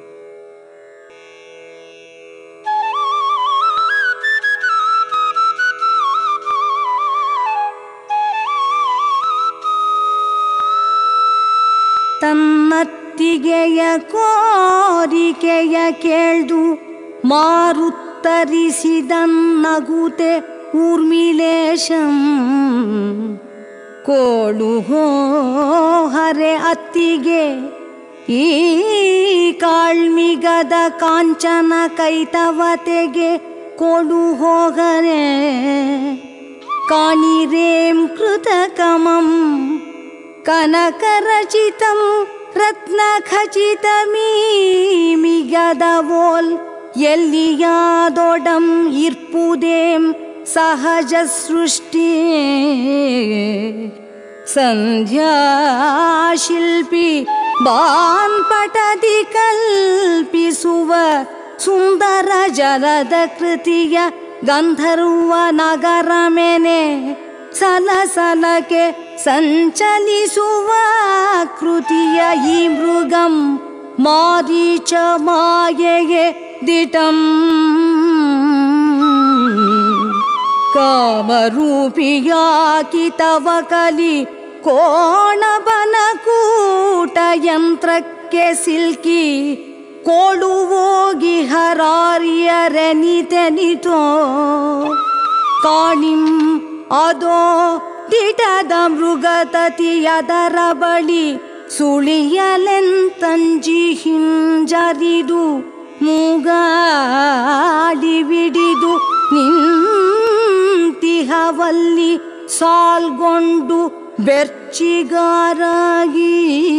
ತನ್ನತ್ತಿಗೆಯ ಕೋರಿಕೆಯ ಕೇಳ್ದು ಮಾರುತ್ತರಿಸಿದನ್ನಗುತೆ ಊರ್ಮಿಲೇಶಂ. ಕೋಡು ಹರೆ ಅತ್ತಿಗೆ ಈ ಕಾಳ್ಮಿಗದ ಕಾಂಚನ ಕೈತವತೆಗೆ ಕೊಡು ಹೋಗರೆ ಕಾಣಿರೇಂ ಕೃತಕಮಂ ಕನಕರಚಿತಂ ರತ್ನಖಚಿತಮೀಮಿಗದವೋಲ್ ಎಲ್ಲಿಯಾದೊಡಂ ಇರ್ಪುದೇಂ ಸಹಜ ಸೃಷ್ಟಿ. ಸಂಧ್ಯಾಶಿಲ್ಪಿ ಬಾನ್ಪಟದಿ ಕಲ್ಪಿಸುವ ಸುಂದರ ಜಲದ ಕೃತಿಯ ಗಂಧರ್ವ ನಗರ ಮೆನೆ ಸಲಸಲಕ್ಕೆ ಸಂಚಲಿಸುವ ಕೃತಿಯ ಈ ಮೃಗಂ ಮಾರೀಚ ಮಾಯೆಗೆ ದಿಟಂ. ಕಾಮರೂಪಿಯಾಕಿ ತವ ಕಲಿ ಕೋಣಬನ ಕೂಟ ಯಂತ್ರಕ್ಕೆ ಸಿಲ್ಕಿ ಕೋಳುವೋಗಿ ಹರಾರಿಯರೆನಿತೆನಿತೋ ಕಾಣಿಂ ಅದೋ ದಿಟದ ಮೃಗತತಿಯದರ ಬಳಿ ಸುಳಿಯಲೆಂತಂಜಿ ಹಿಂಜರಿದು ಮೂಗಾಡಿ ಬಿಡಿದು ನಿಂತಿಹವಲ್ಲಿ ಸಾಲ್ಗೊಂಡು ಬೆರ್ಚಿಗಾರಾಗಿ.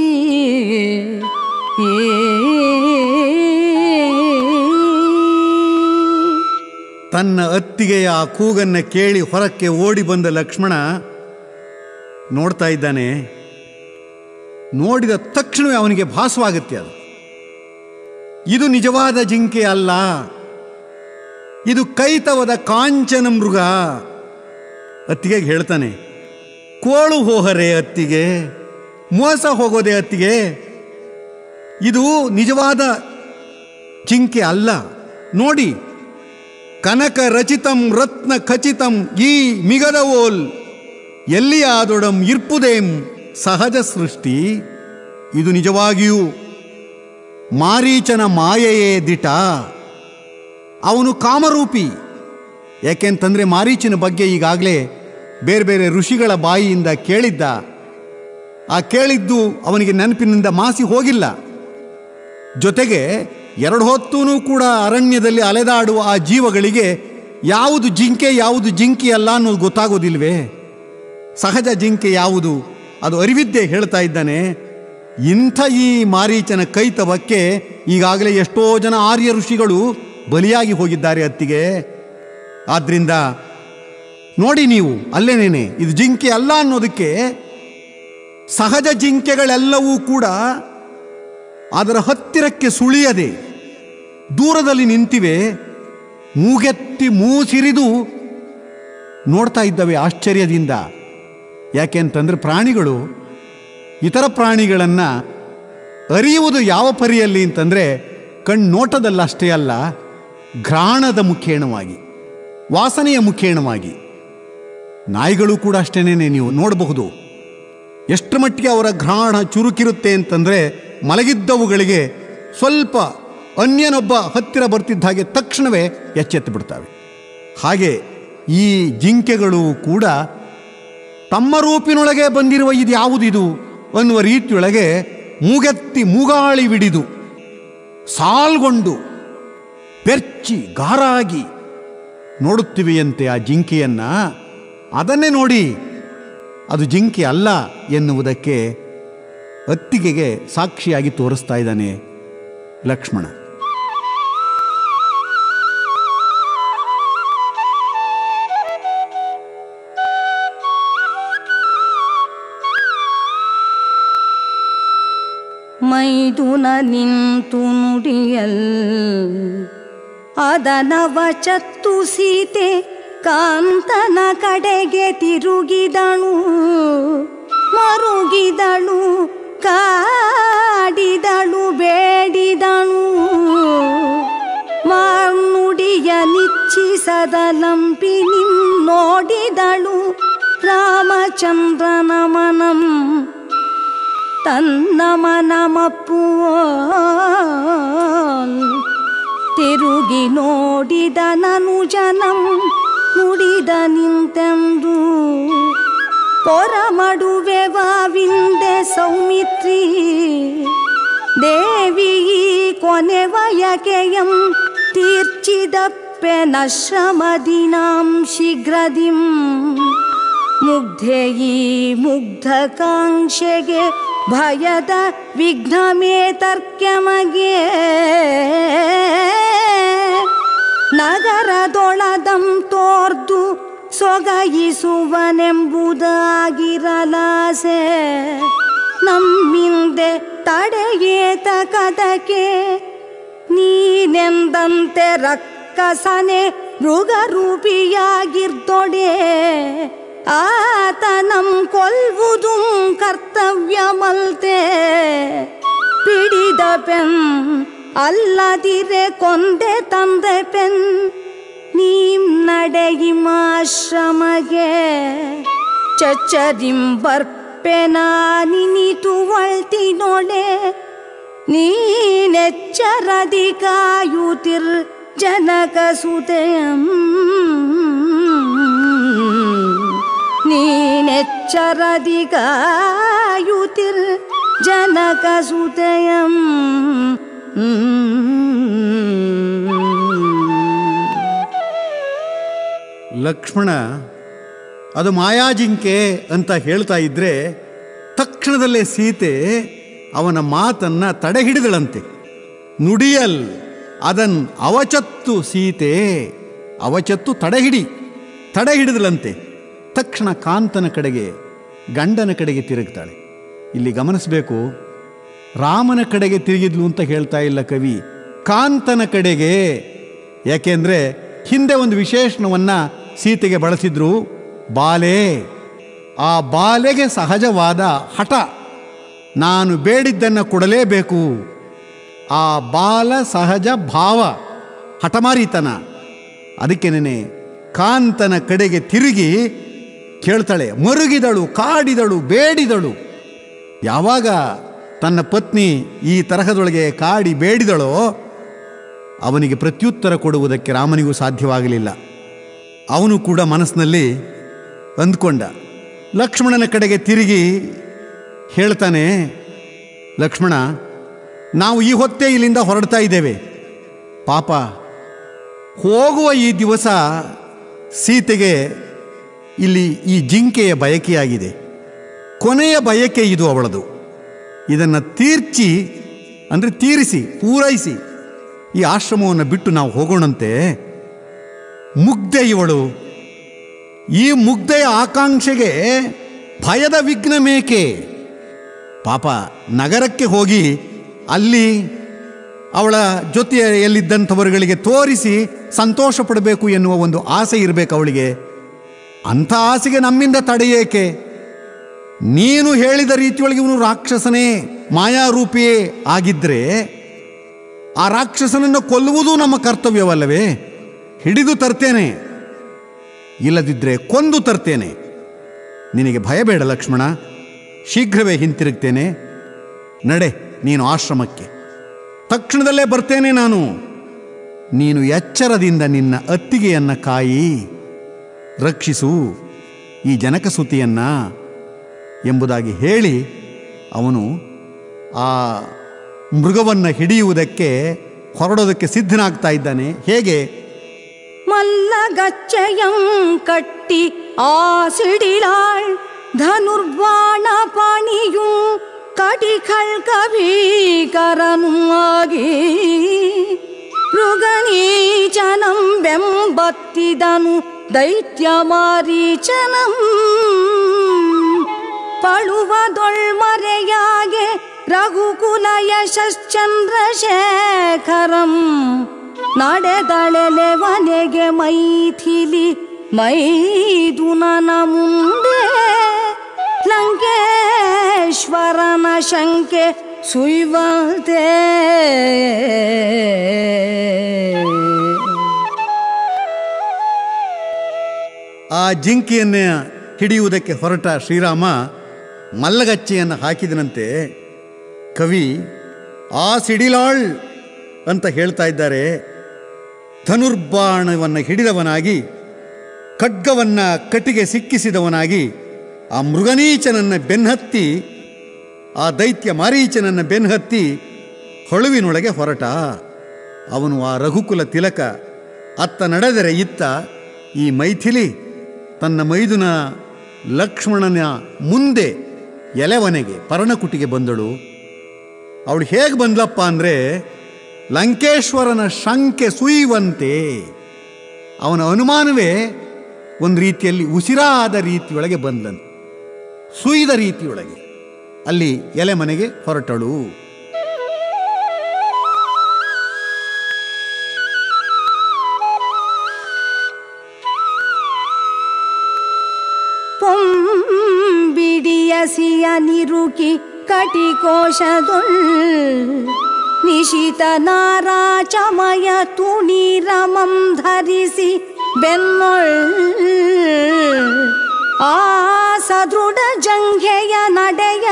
ತನ್ನ ಅತ್ತಿಗೆಯ ಆ ಕೂಗನ್ನು ಕೇಳಿ ಹೊರಕ್ಕೆ ಓಡಿ ಬಂದ ಲಕ್ಷ್ಮಣ ನೋಡ್ತಾ ಇದ್ದಾನೆ. ನೋಡಿದ ತಕ್ಷಣವೇ ಅವನಿಗೆ ಭಾಸವಾಗುತ್ತೆ, ಅದು ಇದು ನಿಜವಾದ ಜಿಂಕೆ ಅಲ್ಲ, ಇದು ಕೈತವದ ಕಾಂಚನ ಮೃಗ. ಅತ್ತಿಗೆಗೆ ಹೇಳ್ತಾನೆ, ಕೋಳು ಹೋಹರೆ ಅತ್ತಿಗೆ, ಮೋಸ ಹೋಗೋದೆ ಅತ್ತಿಗೆ, ಇದು ನಿಜವಾದ ಜಿಂಕೆ ಅಲ್ಲ. ನೋಡಿ, ಕನಕ ರಚಿತಂ ರತ್ನ ಖಚಿತಂ ಈ ಮಿಗದವೋಲ್ ಎಲ್ಲಿಯಾದೊಡಂ ಇರ್ಪುದೇಂ ಸಹಜ ಸೃಷ್ಟಿ. ಇದು ನಿಜವಾಗಿಯೂ ಮಾರೀಚನ ಮಾಯೆಯೇ ದಿಟ. ಅವನು ಕಾಮರೂಪಿ. ಯಾಕೆಂತಂದರೆ ಮಾರೀಚನ ಬಗ್ಗೆ ಈಗಾಗಲೇ ಬೇರೆ ಬೇರೆ ಋಷಿಗಳ ಬಾಯಿಯಿಂದ ಕೇಳಿದ್ದ. ಆ ಕೇಳಿದ್ದು ಅವನಿಗೆ ನೆನಪಿನಿಂದ ಮಾಸಿ ಹೋಗಿಲ್ಲ. ಜೊತೆಗೆ ಎರಡು ಹೊತ್ತೂ ಕೂಡ ಅರಣ್ಯದಲ್ಲಿ ಅಲೆದಾಡುವ ಆ ಜೀವಗಳಿಗೆ ಯಾವುದು ಜಿಂಕೆ ಯಾವುದು ಜಿಂಕೆ ಅಲ್ಲ ಅನ್ನೋದು ಗೊತ್ತಾಗೋದಿಲ್ವೇ? ಸಹಜ ಜಿಂಕೆ ಯಾವುದು ಅದು ಅರಿವಿದ್ದೇ ಹೇಳ್ತಾ ಇದ್ದಾನೆ. ಇಂಥ ಈ ಮಾರೀಚನ ಕೈತವಕ್ಕೆ ಈಗಾಗಲೇ ಎಷ್ಟೋ ಜನ ಆರ್ಯ ಋಷಿಗಳು ಬಲಿಯಾಗಿ ಹೋಗಿದ್ದಾರೆ ಅತ್ತಿಗೆ. ಆದ್ದರಿಂದ ನೋಡಿ ನೀವು ಅಲ್ಲೇನೇನೆ ಇದು ಜಿಂಕೆ ಅಲ್ಲ ಅನ್ನೋದಕ್ಕೆ ಸಹಜ ಜಿಂಕೆಗಳೆಲ್ಲವೂ ಕೂಡ ಅದರ ಹತ್ತಿರಕ್ಕೆ ಸುಳಿಯದೆ ದೂರದಲ್ಲಿ ನಿಂತಿವೆ. ಮೂಗೆತ್ತಿ ಮೂಸಿರಿದು ನೋಡ್ತಾ ಇದ್ದವೆ ಆಶ್ಚರ್ಯದಿಂದ. ಯಾಕೆಂತಂದರೆ ಪ್ರಾಣಿಗಳು ಇತರ ಪ್ರಾಣಿಗಳನ್ನು ಅರಿಯುವುದು ಯಾವ ಪರಿಯಲ್ಲಿ ಅಂತಂದರೆ ಕಣ್ಣೋಟದಲ್ಲಷ್ಟೇ ಅಲ್ಲ, ಘ್ರಾಣದ ಮುಖೇಣವಾಗಿ, ವಾಸನೆಯ ಮುಖೇಣವಾಗಿ. ನಾಯಿಗಳು ಕೂಡ ಅಷ್ಟೇನೆ, ನೀವು ನೋಡಬಹುದು ಎಷ್ಟು ಮಟ್ಟಿಗೆ ಅವರ ಘ್ರಾಣ ಚುರುಕಿರುತ್ತೆ ಅಂತಂದರೆ ಮಲಗಿದ್ದವುಗಳಿಗೆ ಸ್ವಲ್ಪ ಅನ್ಯನೊಬ್ಬ ಹತ್ತಿರ ಬರ್ತಿದ್ದ ಹಾಗೆ ತಕ್ಷಣವೇ ಎಚ್ಚೆತ್ತು ಬಿಡ್ತವೆ. ಹಾಗೆ ಈ ಜಿಂಕೆಗಳು ಕೂಡ ತಮ್ಮ ರೂಪಿನೊಳಗೆ ಬಂದಿರುವ ಇದು ಯಾವುದಿದು ಅನ್ನುವ ರೀತಿಯೊಳಗೆ ಮೂಗೆತ್ತಿ ಮೂಗಾಳಿ ಬಿಡಿದು ಸಾಲ್ಗೊಂಡು ಬೆರ್ಚಿ ಗಾರಾಗಿ ನೋಡುತ್ತಿವೆಯಂತೆ ಆ ಜಿಂಕೆಯನ್ನು. ಅದನ್ನೇ ನೋಡಿ ಅದು ಜಿಂಕೆ ಅಲ್ಲ ಎನ್ನುವುದಕ್ಕೆ ಅತ್ತಿಗೆಗೆ ಸಾಕ್ಷಿಯಾಗಿ ತೋರಿಸ್ತಾ ಇದ್ದಾನೆ ಲಕ್ಷ್ಮಣ.
ಮೈದುನ ನಿಂತು ನುಡಿಯಲ್ ಅದನವಚತ್ತು ಸೀತೆ ಕಾಂತನ ಕಡೆಗೆ ತಿರುಗಿದಳು, ಮರುಗಿದಳು, ಕಾಡಿದಳು, ಬೇಡಿದಳು. ಮಾರ್ನುಡಿಯ ನಿಚ್ಛಿಸದ ಲಂಪಿನಿ ನೋಡಿದಳು ರಾಮಚಂದ್ರನ ಮನಂ ತನ್ನ ಮನಮಪ್ಪುವ ತಿರುಗಿ ನೋಡಿದ ನನು ಜನಂ ನುಡಿದ ನಿಂತೆಂದು ಪೊರಮಡುವೆವಾವಿಂದೆ ಸೌಮಿತ್ರಿ ದೇವಿ ಕೊನೆವಯಕೆಯಂ ತೀರ್ಚಿದಪ್ಪೆನ ಶ್ರಮದಿನಾಂ ಶೀಘ್ರದಿಂ ಮುಗ್ಧೆಯೀ ಮುಗ್ಧಕಾಂಕ್ಷೆಗೆ ಭಯದ ವಿಘ್ನಮೇ ತರ್ಕ್ಯಮಗೆ ನಗರದೊಳದಂ ತೋರ್ದು ಸೊಗಯಿಸುವನೆಂಬುದಾಗಿರಲಾಸೆ ನಮ್ಮಿಂದೆ ತಡೆಯೇತ ಕದಕೆ ನೀನೆಂದಂತೆ ರಕ್ಕಸನೆ ಮೃಗರೂಪಿಯಾಗಿರ್ದೊಡೆ ಆತನಂ ಕೊಲ್ವುದುಂ ಕರ್ತವ್ಯಮಲ್ತೆ ಪಿಡಿದ ಪೆನ್ ಅಲ್ಲದಿರೆ ಕೊಂದೆ ತಂದೆ ಪೆನ್ ನೀಂ ನಡೆಯಿಮಾಶ್ರಮಗೆ ಚಚ್ಚರಿಂ ಬರ್ಪೆನಾನಿನಿತು ಒಳ್ತಿನೊಡೆ ನೀನೆಚ್ಚರದಿ ಕಾಯುತಿರ್ ಜನಕಸುತೆಯಂ ನೀನೆಚ್ಚರದಿ ಕಾಯುತಿರ್ ಜನಕಸುತೆಯಂ.
ಲಕ್ಷ್ಮಣ ಅದು ಮಾಯಾಜಿಂಕೆ ಅಂತ ಹೇಳ್ತಾ ಇದ್ರೆ ತಕ್ಷಣದಲ್ಲೇ ಸೀತೆ ಅವನ ಮಾತನ್ನು ತಡೆ ಹಿಡಿದಳಂತೆ. ನುಡಿಯಲ್ ಅದನ್ ಅವಚತ್ತು ಸೀತೆ, ಅವಚತ್ತು ತಡೆ ಹಿಡಿದಳಂತೆ. ತಕ್ಷಣ ಕಾಂತನ ಕಡೆಗೆ, ಗಂಡನ ಕಡೆಗೆ ತಿರುಗ್ತಾಳೆ. ಇಲ್ಲಿ ಗಮನಿಸಬೇಕು, ರಾಮನ ಕಡೆಗೆ ತಿರುಗಿದ್ಲು ಅಂತ ಹೇಳ್ತಾ ಇಲ್ಲ ಕವಿ, ಕಾಂತನ ಕಡೆಗೆ. ಯಾಕೆಂದರೆ ಹಿಂದೆ ಒಂದು ವಿಶೇಷಣವನ್ನು ಸೀತೆಗೆ ಬಳಸಿದ್ರು, ಬಾಲೆ. ಆ ಬಾಲೆಗೆ ಸಹಜವಾದ ಹಠ, ನಾನು ಬೇಡಿದ್ದನ್ನು ಕೊಡಲೇಬೇಕು. ಆ ಬಾಲ ಸಹಜ ಭಾವ, ಹಠಮಾರಿತನ. ಅದಕ್ಕೇನೆ ಕಾಂತನ ಕಡೆಗೆ ತಿರುಗಿ ಕೇಳ್ತಾಳೆ. ಮರುಗಿದಳು, ಕಾಡಿದಳು, ಬೇಡಿದಳು. ಯಾವಾಗ ತನ್ನ ಪತ್ನಿ ಈ ತರಹದೊಳಗೆ ಕಾಡಿ ಬೇಡಿದಳೋ ಅವನಿಗೆ ಪ್ರತ್ಯುತ್ತರ ಕೊಡುವುದಕ್ಕೆ ರಾಮನಿಗೂ ಸಾಧ್ಯವಾಗಲಿಲ್ಲ. ಅವನು ಕೂಡ ಮನಸ್ಸಿನಲ್ಲಿ ಅಂದ್ಕೊಂಡ. ಲಕ್ಷ್ಮಣನ ಕಡೆಗೆ ತಿರುಗಿ ಹೇಳ್ತಾನೆ, ಲಕ್ಷ್ಮಣ, ನಾವು ಈ ಹೊತ್ತೇ ಇಲ್ಲಿಂದ ಹೊರಡ್ತಾ ಇದ್ದೇವೆ. ಪಾಪ ಹೋಗುವ ಈ ದಿವಸ ಸೀತೆಗೆ ಇಲ್ಲಿ ಈ ಜಿಂಕೆಯ ಬಯಕೆಯಾಗಿದೆ. ಕೊನೆಯ ಬಯಕೆ ಇದು ಅವಳದು. ಇದನ್ನು ತೀರಿಸಿ ಪೂರೈಸಿ ಈ ಆಶ್ರಮವನ್ನು ಬಿಟ್ಟು ನಾವು ಹೋಗೋಣಂತೆ. ಮುಗ್ಧೆ ಇವಳು. ಈ ಮುಗ್ಧೆಯ ಆಕಾಂಕ್ಷೆಗೆ ಭಯದ ವಿಘ್ನ ಮೇಕೆ. ಪಾಪ ನಗರಕ್ಕೆ ಹೋಗಿ ಅಲ್ಲಿ ಅವಳ ಜೊತೆಯಲ್ಲಿದ್ದಂಥವರುಗಳಿಗೆ ತೋರಿಸಿ ಸಂತೋಷ ಪಡಬೇಕು ಎನ್ನುವ ಒಂದು ಆಸೆ ಇರಬೇಕು ಅವಳಿಗೆ. ಅಂಥ ಆಸೆಗೆ ನಮ್ಮಿಂದ ತಡೆಯೇಕೆ? ನೀನು ಹೇಳಿದ ರೀತಿಯೊಳಗೆ ಇವನು ರಾಕ್ಷಸನೇ, ಮಾಯಾರೂಪಿಯೇ ಆಗಿದ್ದರೆ ಆ ರಾಕ್ಷಸನನ್ನು ಕೊಲ್ಲುವುದು ನಮ್ಮ ಕರ್ತವ್ಯವಲ್ಲವೇ? ಹಿಡಿದು ತರ್ತೇನೆ, ಇಲ್ಲದಿದ್ದರೆ ಕೊಂದು ತರ್ತೇನೆ. ನಿನಗೆ ಭಯ ಬೇಡ ಲಕ್ಷ್ಮಣ, ಶೀಘ್ರವೇ ಹಿಂತಿರುಗ್ತೇನೆ. ನಡೆ ನೀನು ಆಶ್ರಮಕ್ಕೆ, ತಕ್ಷಣದಲ್ಲೇ ಬರ್ತೇನೆ ನಾನು. ನೀನು ಎಚ್ಚರದಿಂದ ನಿನ್ನ ಅತ್ತಿಗೆಯನ್ನು ಕಾಯಿ, ರಕ್ಷಿಸು ಈ ಜನಕಸುತಿಯನ್ನ ಎಂಬುದಾಗಿ ಹೇಳಿ ಅವನು ಆ ಮೃಗವನ್ನು ಹಿಡಿಯುವುದಕ್ಕೆ ಹೊರಡೋದಕ್ಕೆ ಸಿದ್ಧನಾಗ್ತಾ ಇದ್ದಾನೆ. ಹೇಗೆ?
ಮಲ್ಲಗಚ್ಚಯಂ ಕಟ್ಟಿ ಆಸಿಡಿಲಾಳ್ ಧನುರ್ಬಾಣ ಪಾಣಿಯೂ ಕಟಿಖಳ್ಕ ಭೀಕರನೂ ಆಗಿ ಮೃಗನೀಚನಂ ಬೆಂಬತ್ತಿದನು ದೈತ್ಯ ಮಾರೀಚನಂ ಪಳುವದೊಳ್ಮರೆಯಾಗೆ ರಘುಕುಲ ಯಶಶ್ಚಂದ್ರಶೇಖರಂ ನಡೆದಳೆಲೆವನೆಗೆ ಮೈಥಿಲಿ ಮೈದುನನ ಮುಂದೆ ಲಂಕೇಶ್ವರನ ಶಂಕೆ ಸುಯ್ವಂತೆ.
ಆ ಜಿಂಕೆಯನ್ನು ಹಿಡಿಯುವುದಕ್ಕೆ ಹೊರಟ ಶ್ರೀರಾಮ ಮಲ್ಲಗಚ್ಚೆಯನ್ನು ಹಾಕಿದನಂತೆ. ಕವಿ ಆ ಸಿಡಿಲಾಳ್ ಅಂತ ಹೇಳ್ತಾ ಇದ್ದಾರೆ. ಧನುರ್ಬಾಣವನ್ನು ಹಿಡಿದವನಾಗಿ, ಖಡ್ಗವನ್ನು ಕಟ್ಟಿಗೆ ಸಿಕ್ಕಿಸಿದವನಾಗಿ ಆ ಮೃಗನೀಚನನ್ನು ಬೆನ್ನತ್ತಿ, ಆ ದೈತ್ಯ ಮಾರೀಚನನ್ನು ಬೆನ್ನತ್ತಿ ಹೊಳುವಿನೊಳಗೆ ಹೊರಟ. ಅವನು ಆ ರಘುಕುಲ ತಿಲಕ. ಅತ್ತ ನಡೆದರೆ ಇತ್ತ ಈ ಮೈಥಿಲಿ ತನ್ನ ಮೈದುನ ಲಕ್ಷ್ಮಣನ ಮುಂದೆ ಎಲೆವನೆಗೆ ಪರ್ಣಕುಟಿಗೆ ಬಂದಳು. ಅವಳು ಹೇಗೆ ಬಂದ್ಲಪ್ಪ ಅಂದರೆ ಲಂಕೇಶ್ವರನ ಶಂಕೆ ಸುಯ್ಯುವಂತೆ. ಅವನ ಅನುಮಾನವೇ ಒಂದು ರೀತಿಯಲ್ಲಿ ಉಸಿರಾದ ರೀತಿಯೊಳಗೆ ಬಂದನು, ಸುಯ್ದ ರೀತಿಯೊಳಗೆ ಅಲ್ಲಿ ಎಲೆ ಮನೆಗೆ ಹೊರಟಳು.
ಪೊಂಬಿಡಿಯಸಿಯ ನಿರುಕಿ ಕಟಿಕೋಶದೊಳ್ ನಿಶಿತ ನಾರಾಚಮಯ ತುಣಿರಮಂ ಧರಿಸಿ ಬೆನ್ನೊಳ್ ಆ ಸದೃಢ ಜಂಘೆಯ ನಡೆಯ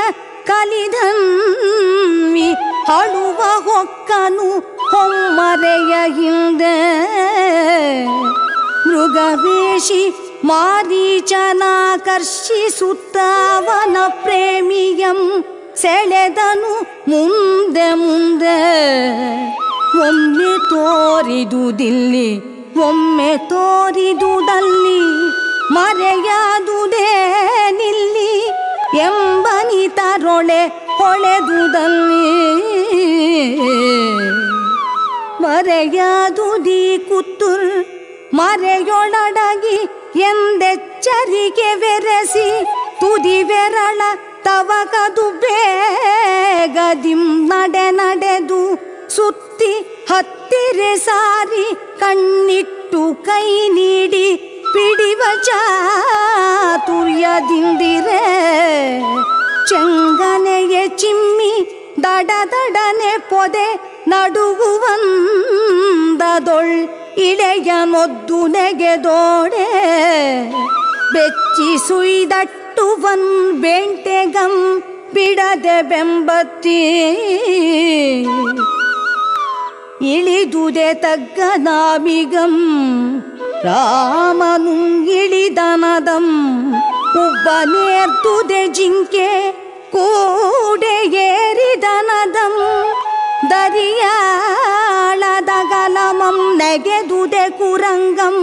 ಕಲಿಧನ್ವಿ ಹಳುವ ಹೊಕ್ಕನು ಹೊಮ್ಮರೆಯ ಹಿಂದೆ ಮೃಗವೇಶಿ ಮಾರೀಚನಾಕರ್ಷಿಸುತ್ತಾವನ ಪ್ರೇಮಿಯಂ ಸೆಳೆದನು ಮುಂದೆ ಮುಂದೆ. ಒಮ್ಮೆ ತೋರಿದುದಿಲ್ಲಿ ಒಮ್ಮೆ ತೋರಿದುದಲ್ಲಿ ಮರೆಯಾದುದೇ ನಿಲ್ಲಿ ಎಂಬನಿತರೊಳೆ ಹೊಳೆದುದಲ್ಲಿ ಮರೆಯಾದುದಿ ಕುತ್ತುರ್ ಮರೆಯೊಳಡಗಿ ಎಂದೆಚ್ಚರಿಕೆ ಬೆರೆಸಿ ತುದಿವೆರಳ ತವಕದು ಬೇಗದಿಂ ನಡೆ ನಡೆದು ಸುತ್ತಿ ಹತ್ತಿರೆ ಸಾರಿ ಕಣ್ಣಿಟ್ಟು ಕೈ ನೀಡಿ ಪಿಡಿವ ಚಾತುರ್ಯದಿಂದಿರೆ ಚೆಂಗನೆಯ ಚಿಮ್ಮಿ ದಡದಡನೆ ಪೊದೆ ನಡುಗುವಂದದೊಳ್ ಇಳೆಯನೊದ್ದು ನೆಗೆದೋಡೆ ಬೆಚ್ಚಿ ಸುಯ್ದಟ್ಟುವನ್ ಬೆಂಟೆಗಂ ಬಿಡದೆ ಬೆಂಬತ್ತಿ ಇಳಿದುದೆ ತಗ್ಗನಾಮಿಗಂ ರಾಮನು ಇಳಿದನದಂ ಉಬ್ಬನೇರ್ತುದೆ ಜಿಂಕೆ ಕೂಡೆ ಏರಿದನದಂ ದರಿಯಾಳದಗಲಮಂ ನೆಗೆದುದೆ ಕುರಂಗಂ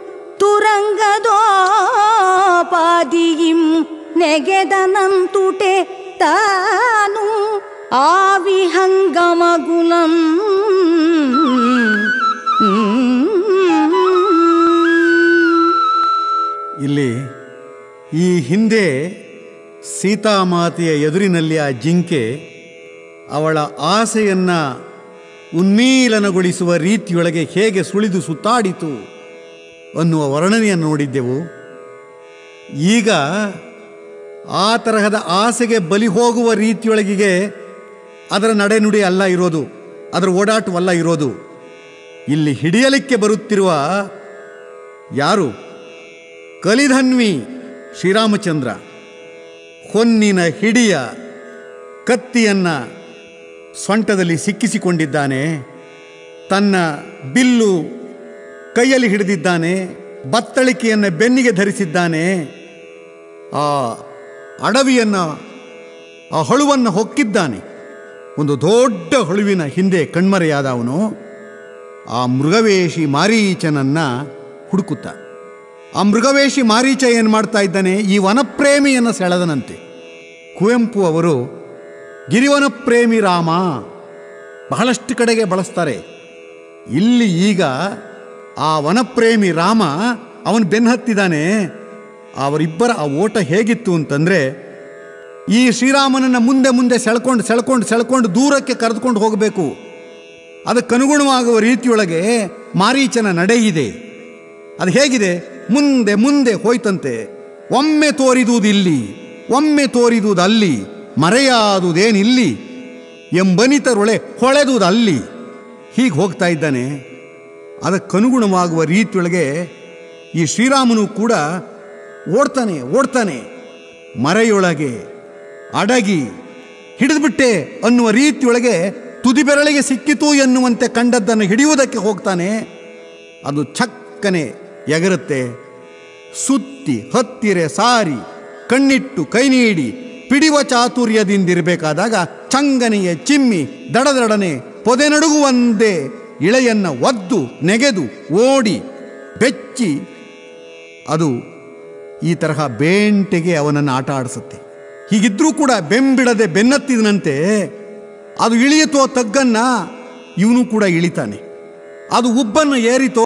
ತುರಂಗದೋಪಾದಿಯಿಂ ನೆಗೆದನಂತುಟೆ ತಾನು ಆವಿಹಂಗಮಗುಲಂ.
ಇಲ್ಲಿ ಈ ಹಿಂದೆ ಸೀತಾಮಾತೆಯ ಎದುರಿನಲ್ಲಿ ಆ ಜಿಂಕೆ ಅವಳ ಆಸೆಯನ್ನು ಉನ್ಮೀಲನಗೊಳಿಸುವ ರೀತಿಯೊಳಗೆ ಹೇಗೆ ಸುಳಿದು ಸುತ್ತಾಡಿತು ಅನ್ನುವ ವರ್ಣನೆಯನ್ನು ನೋಡಿದ್ದೆವು. ಈಗ ಆ ತರಹದ ಆಸೆಗೆ ಬಲಿ ಹೋಗುವ ರೀತಿಯೊಳಗಿಗೆ ಅದರ ನಡೆನುಡಿ ಅಲ್ಲ ಇರೋದು, ಅದರ ಓಡಾಟವಲ್ಲ ಇರೋದು. ಇಲ್ಲಿ ಹಿಡಿಯಲಿಕ್ಕೆ ಬರುತ್ತಿರುವ ಯಾರು? ಕಲಿಧನ್ವಿ ಶ್ರೀರಾಮಚಂದ್ರ. ಹೊನ್ನಿನ ಹಿಡಿಯ ಕತ್ತಿಯನ್ನು ಸೊಂಟದಲ್ಲಿ ಸಿಕ್ಕಿಸಿಕೊಂಡಿದ್ದಾನೆ, ತನ್ನ ಬಿಲ್ಲು ಕೈಯಲ್ಲಿ ಹಿಡಿದಿದ್ದಾನೆ, ಬತ್ತಳಿಕೆಯನ್ನು ಬೆನ್ನಿಗೆ ಧರಿಸಿದ್ದಾನೆ. ಆ ಅಡವಿಯನ್ನು, ಆ ಹೊಳುವನ್ನು ಹೊಕ್ಕಿದ್ದಾನೆ. ಒಂದು ದೊಡ್ಡ ಹೊಳುವಿನ ಹಿಂದೆ ಕಣ್ಮರೆಯಾದ ಅವನು ಆ ಮೃಗವೇಷಿ ಮಾರೀಚನನ್ನು ಹುಡುಕುತ್ತ. ಆ ಮೃಗವೇಷಿ ಮಾರೀಚ ಏನು ಮಾಡ್ತಾ ಇದ್ದಾನೆ? ಈ ವನಪ್ರೇಮಿಯನ್ನು ಸೆಳೆದನಂತೆ. ಕುವೆಂಪು ಅವರು ಗಿರಿವನ ಪ್ರೇಮಿ ರಾಮ ಬಹಳಷ್ಟು ಕಡೆಗೆ ಬಳಸ್ತಾರೆ. ಇಲ್ಲಿ ಈಗ ಆ ವನಪ್ರೇಮಿ ರಾಮ ಅವನು ಬೆನ್ನಹತ್ತಿದ್ದಾನೆ. ಅವರಿಬ್ಬರ ಆ ಓಟ ಹೇಗಿತ್ತು ಅಂತಂದರೆ, ಈ ಶ್ರೀರಾಮನನ್ನು ಮುಂದೆ ಮುಂದೆ ಸೆಳ್ಕೊಂಡು ದೂರಕ್ಕೆ ಕರೆದುಕೊಂಡು ಹೋಗಬೇಕು. ಅದಕ್ಕನುಗುಣವಾಗುವ ರೀತಿಯೊಳಗೆ ಮಾರೀಚನ ನಡೆ ಇದೆ. ಅದು ಹೇಗಿದೆ? ಮುಂದೆ ಮುಂದೆ ಹೋಯ್ತಂತೆ. ಒಮ್ಮೆ ತೋರಿದುವುದಿಲ್ಲಿ, ಒಮ್ಮೆ ತೋರಿದುವುದಲ್ಲಿ, ಮರೆಯಾದುದೇನಿಲ್ಲಿ ಎಂಬನಿತರೊಳೆ ಹೊಳೆದುವುದಲ್ಲಿ. ಹೀಗೆ ಹೋಗ್ತಾ ಇದ್ದಾನೆ. ಅದಕ್ಕನುಗುಣವಾಗುವ ರೀತಿಯೊಳಗೆ ಈ ಶ್ರೀರಾಮನು ಕೂಡ ಓಡ್ತಾನೆ. ಮರೆಯೊಳಗೆ ಅಡಗಿ ಹಿಡಿದುಬಿಟ್ಟೆ ಅನ್ನುವ ರೀತಿಯೊಳಗೆ ತುದಿ ಬೆರಳಿಗೆ ಸಿಕ್ಕಿತು ಎನ್ನುವಂತೆ ಕಂಡದ್ದನ್ನು ಹಿಡಿಯುವುದಕ್ಕೆ ಹೋಗ್ತಾನೆ. ಅದು ಛಕ್ಕನೆ ಎಗರುತ್ತೆ. ಸುತ್ತಿ ಹತ್ತಿರೆ ಸಾರಿ ಕಣ್ಣಿಟ್ಟು ಕೈ ನೀಡಿ ಪಿಡಿವ ಚಾತುರ್ಯದಿಂದಿರಬೇಕಾದಾಗ ಚಂಗನೆಯ ಚಿಮ್ಮಿ ದಡದಡನೆ ಪೊದೆ ನಡುಗುವಂತೆ ಇಳೆಯನ್ನು ಒದ್ದು ನೆಗೆದು ಓಡಿ ಬೆಚ್ಚಿ ಅದು ಈ ತರಹ ಬೇಂಟೆಗೆ ಅವನನ್ನು ಆಟ ಆಡಿಸುತ್ತೆ. ಹೀಗಿದ್ರೂ ಕೂಡ ಬೆಂಬಿಡದೆ ಬೆನ್ನತ್ತಿದನಂತೆ. ಅದು ಇಳಿಯಿತೋ ತಗ್ಗನ್ನ, ಇವನು ಕೂಡ ಇಳಿತಾನೆ. ಅದು ಉಬ್ಬನ್ನು ಏರಿತೋ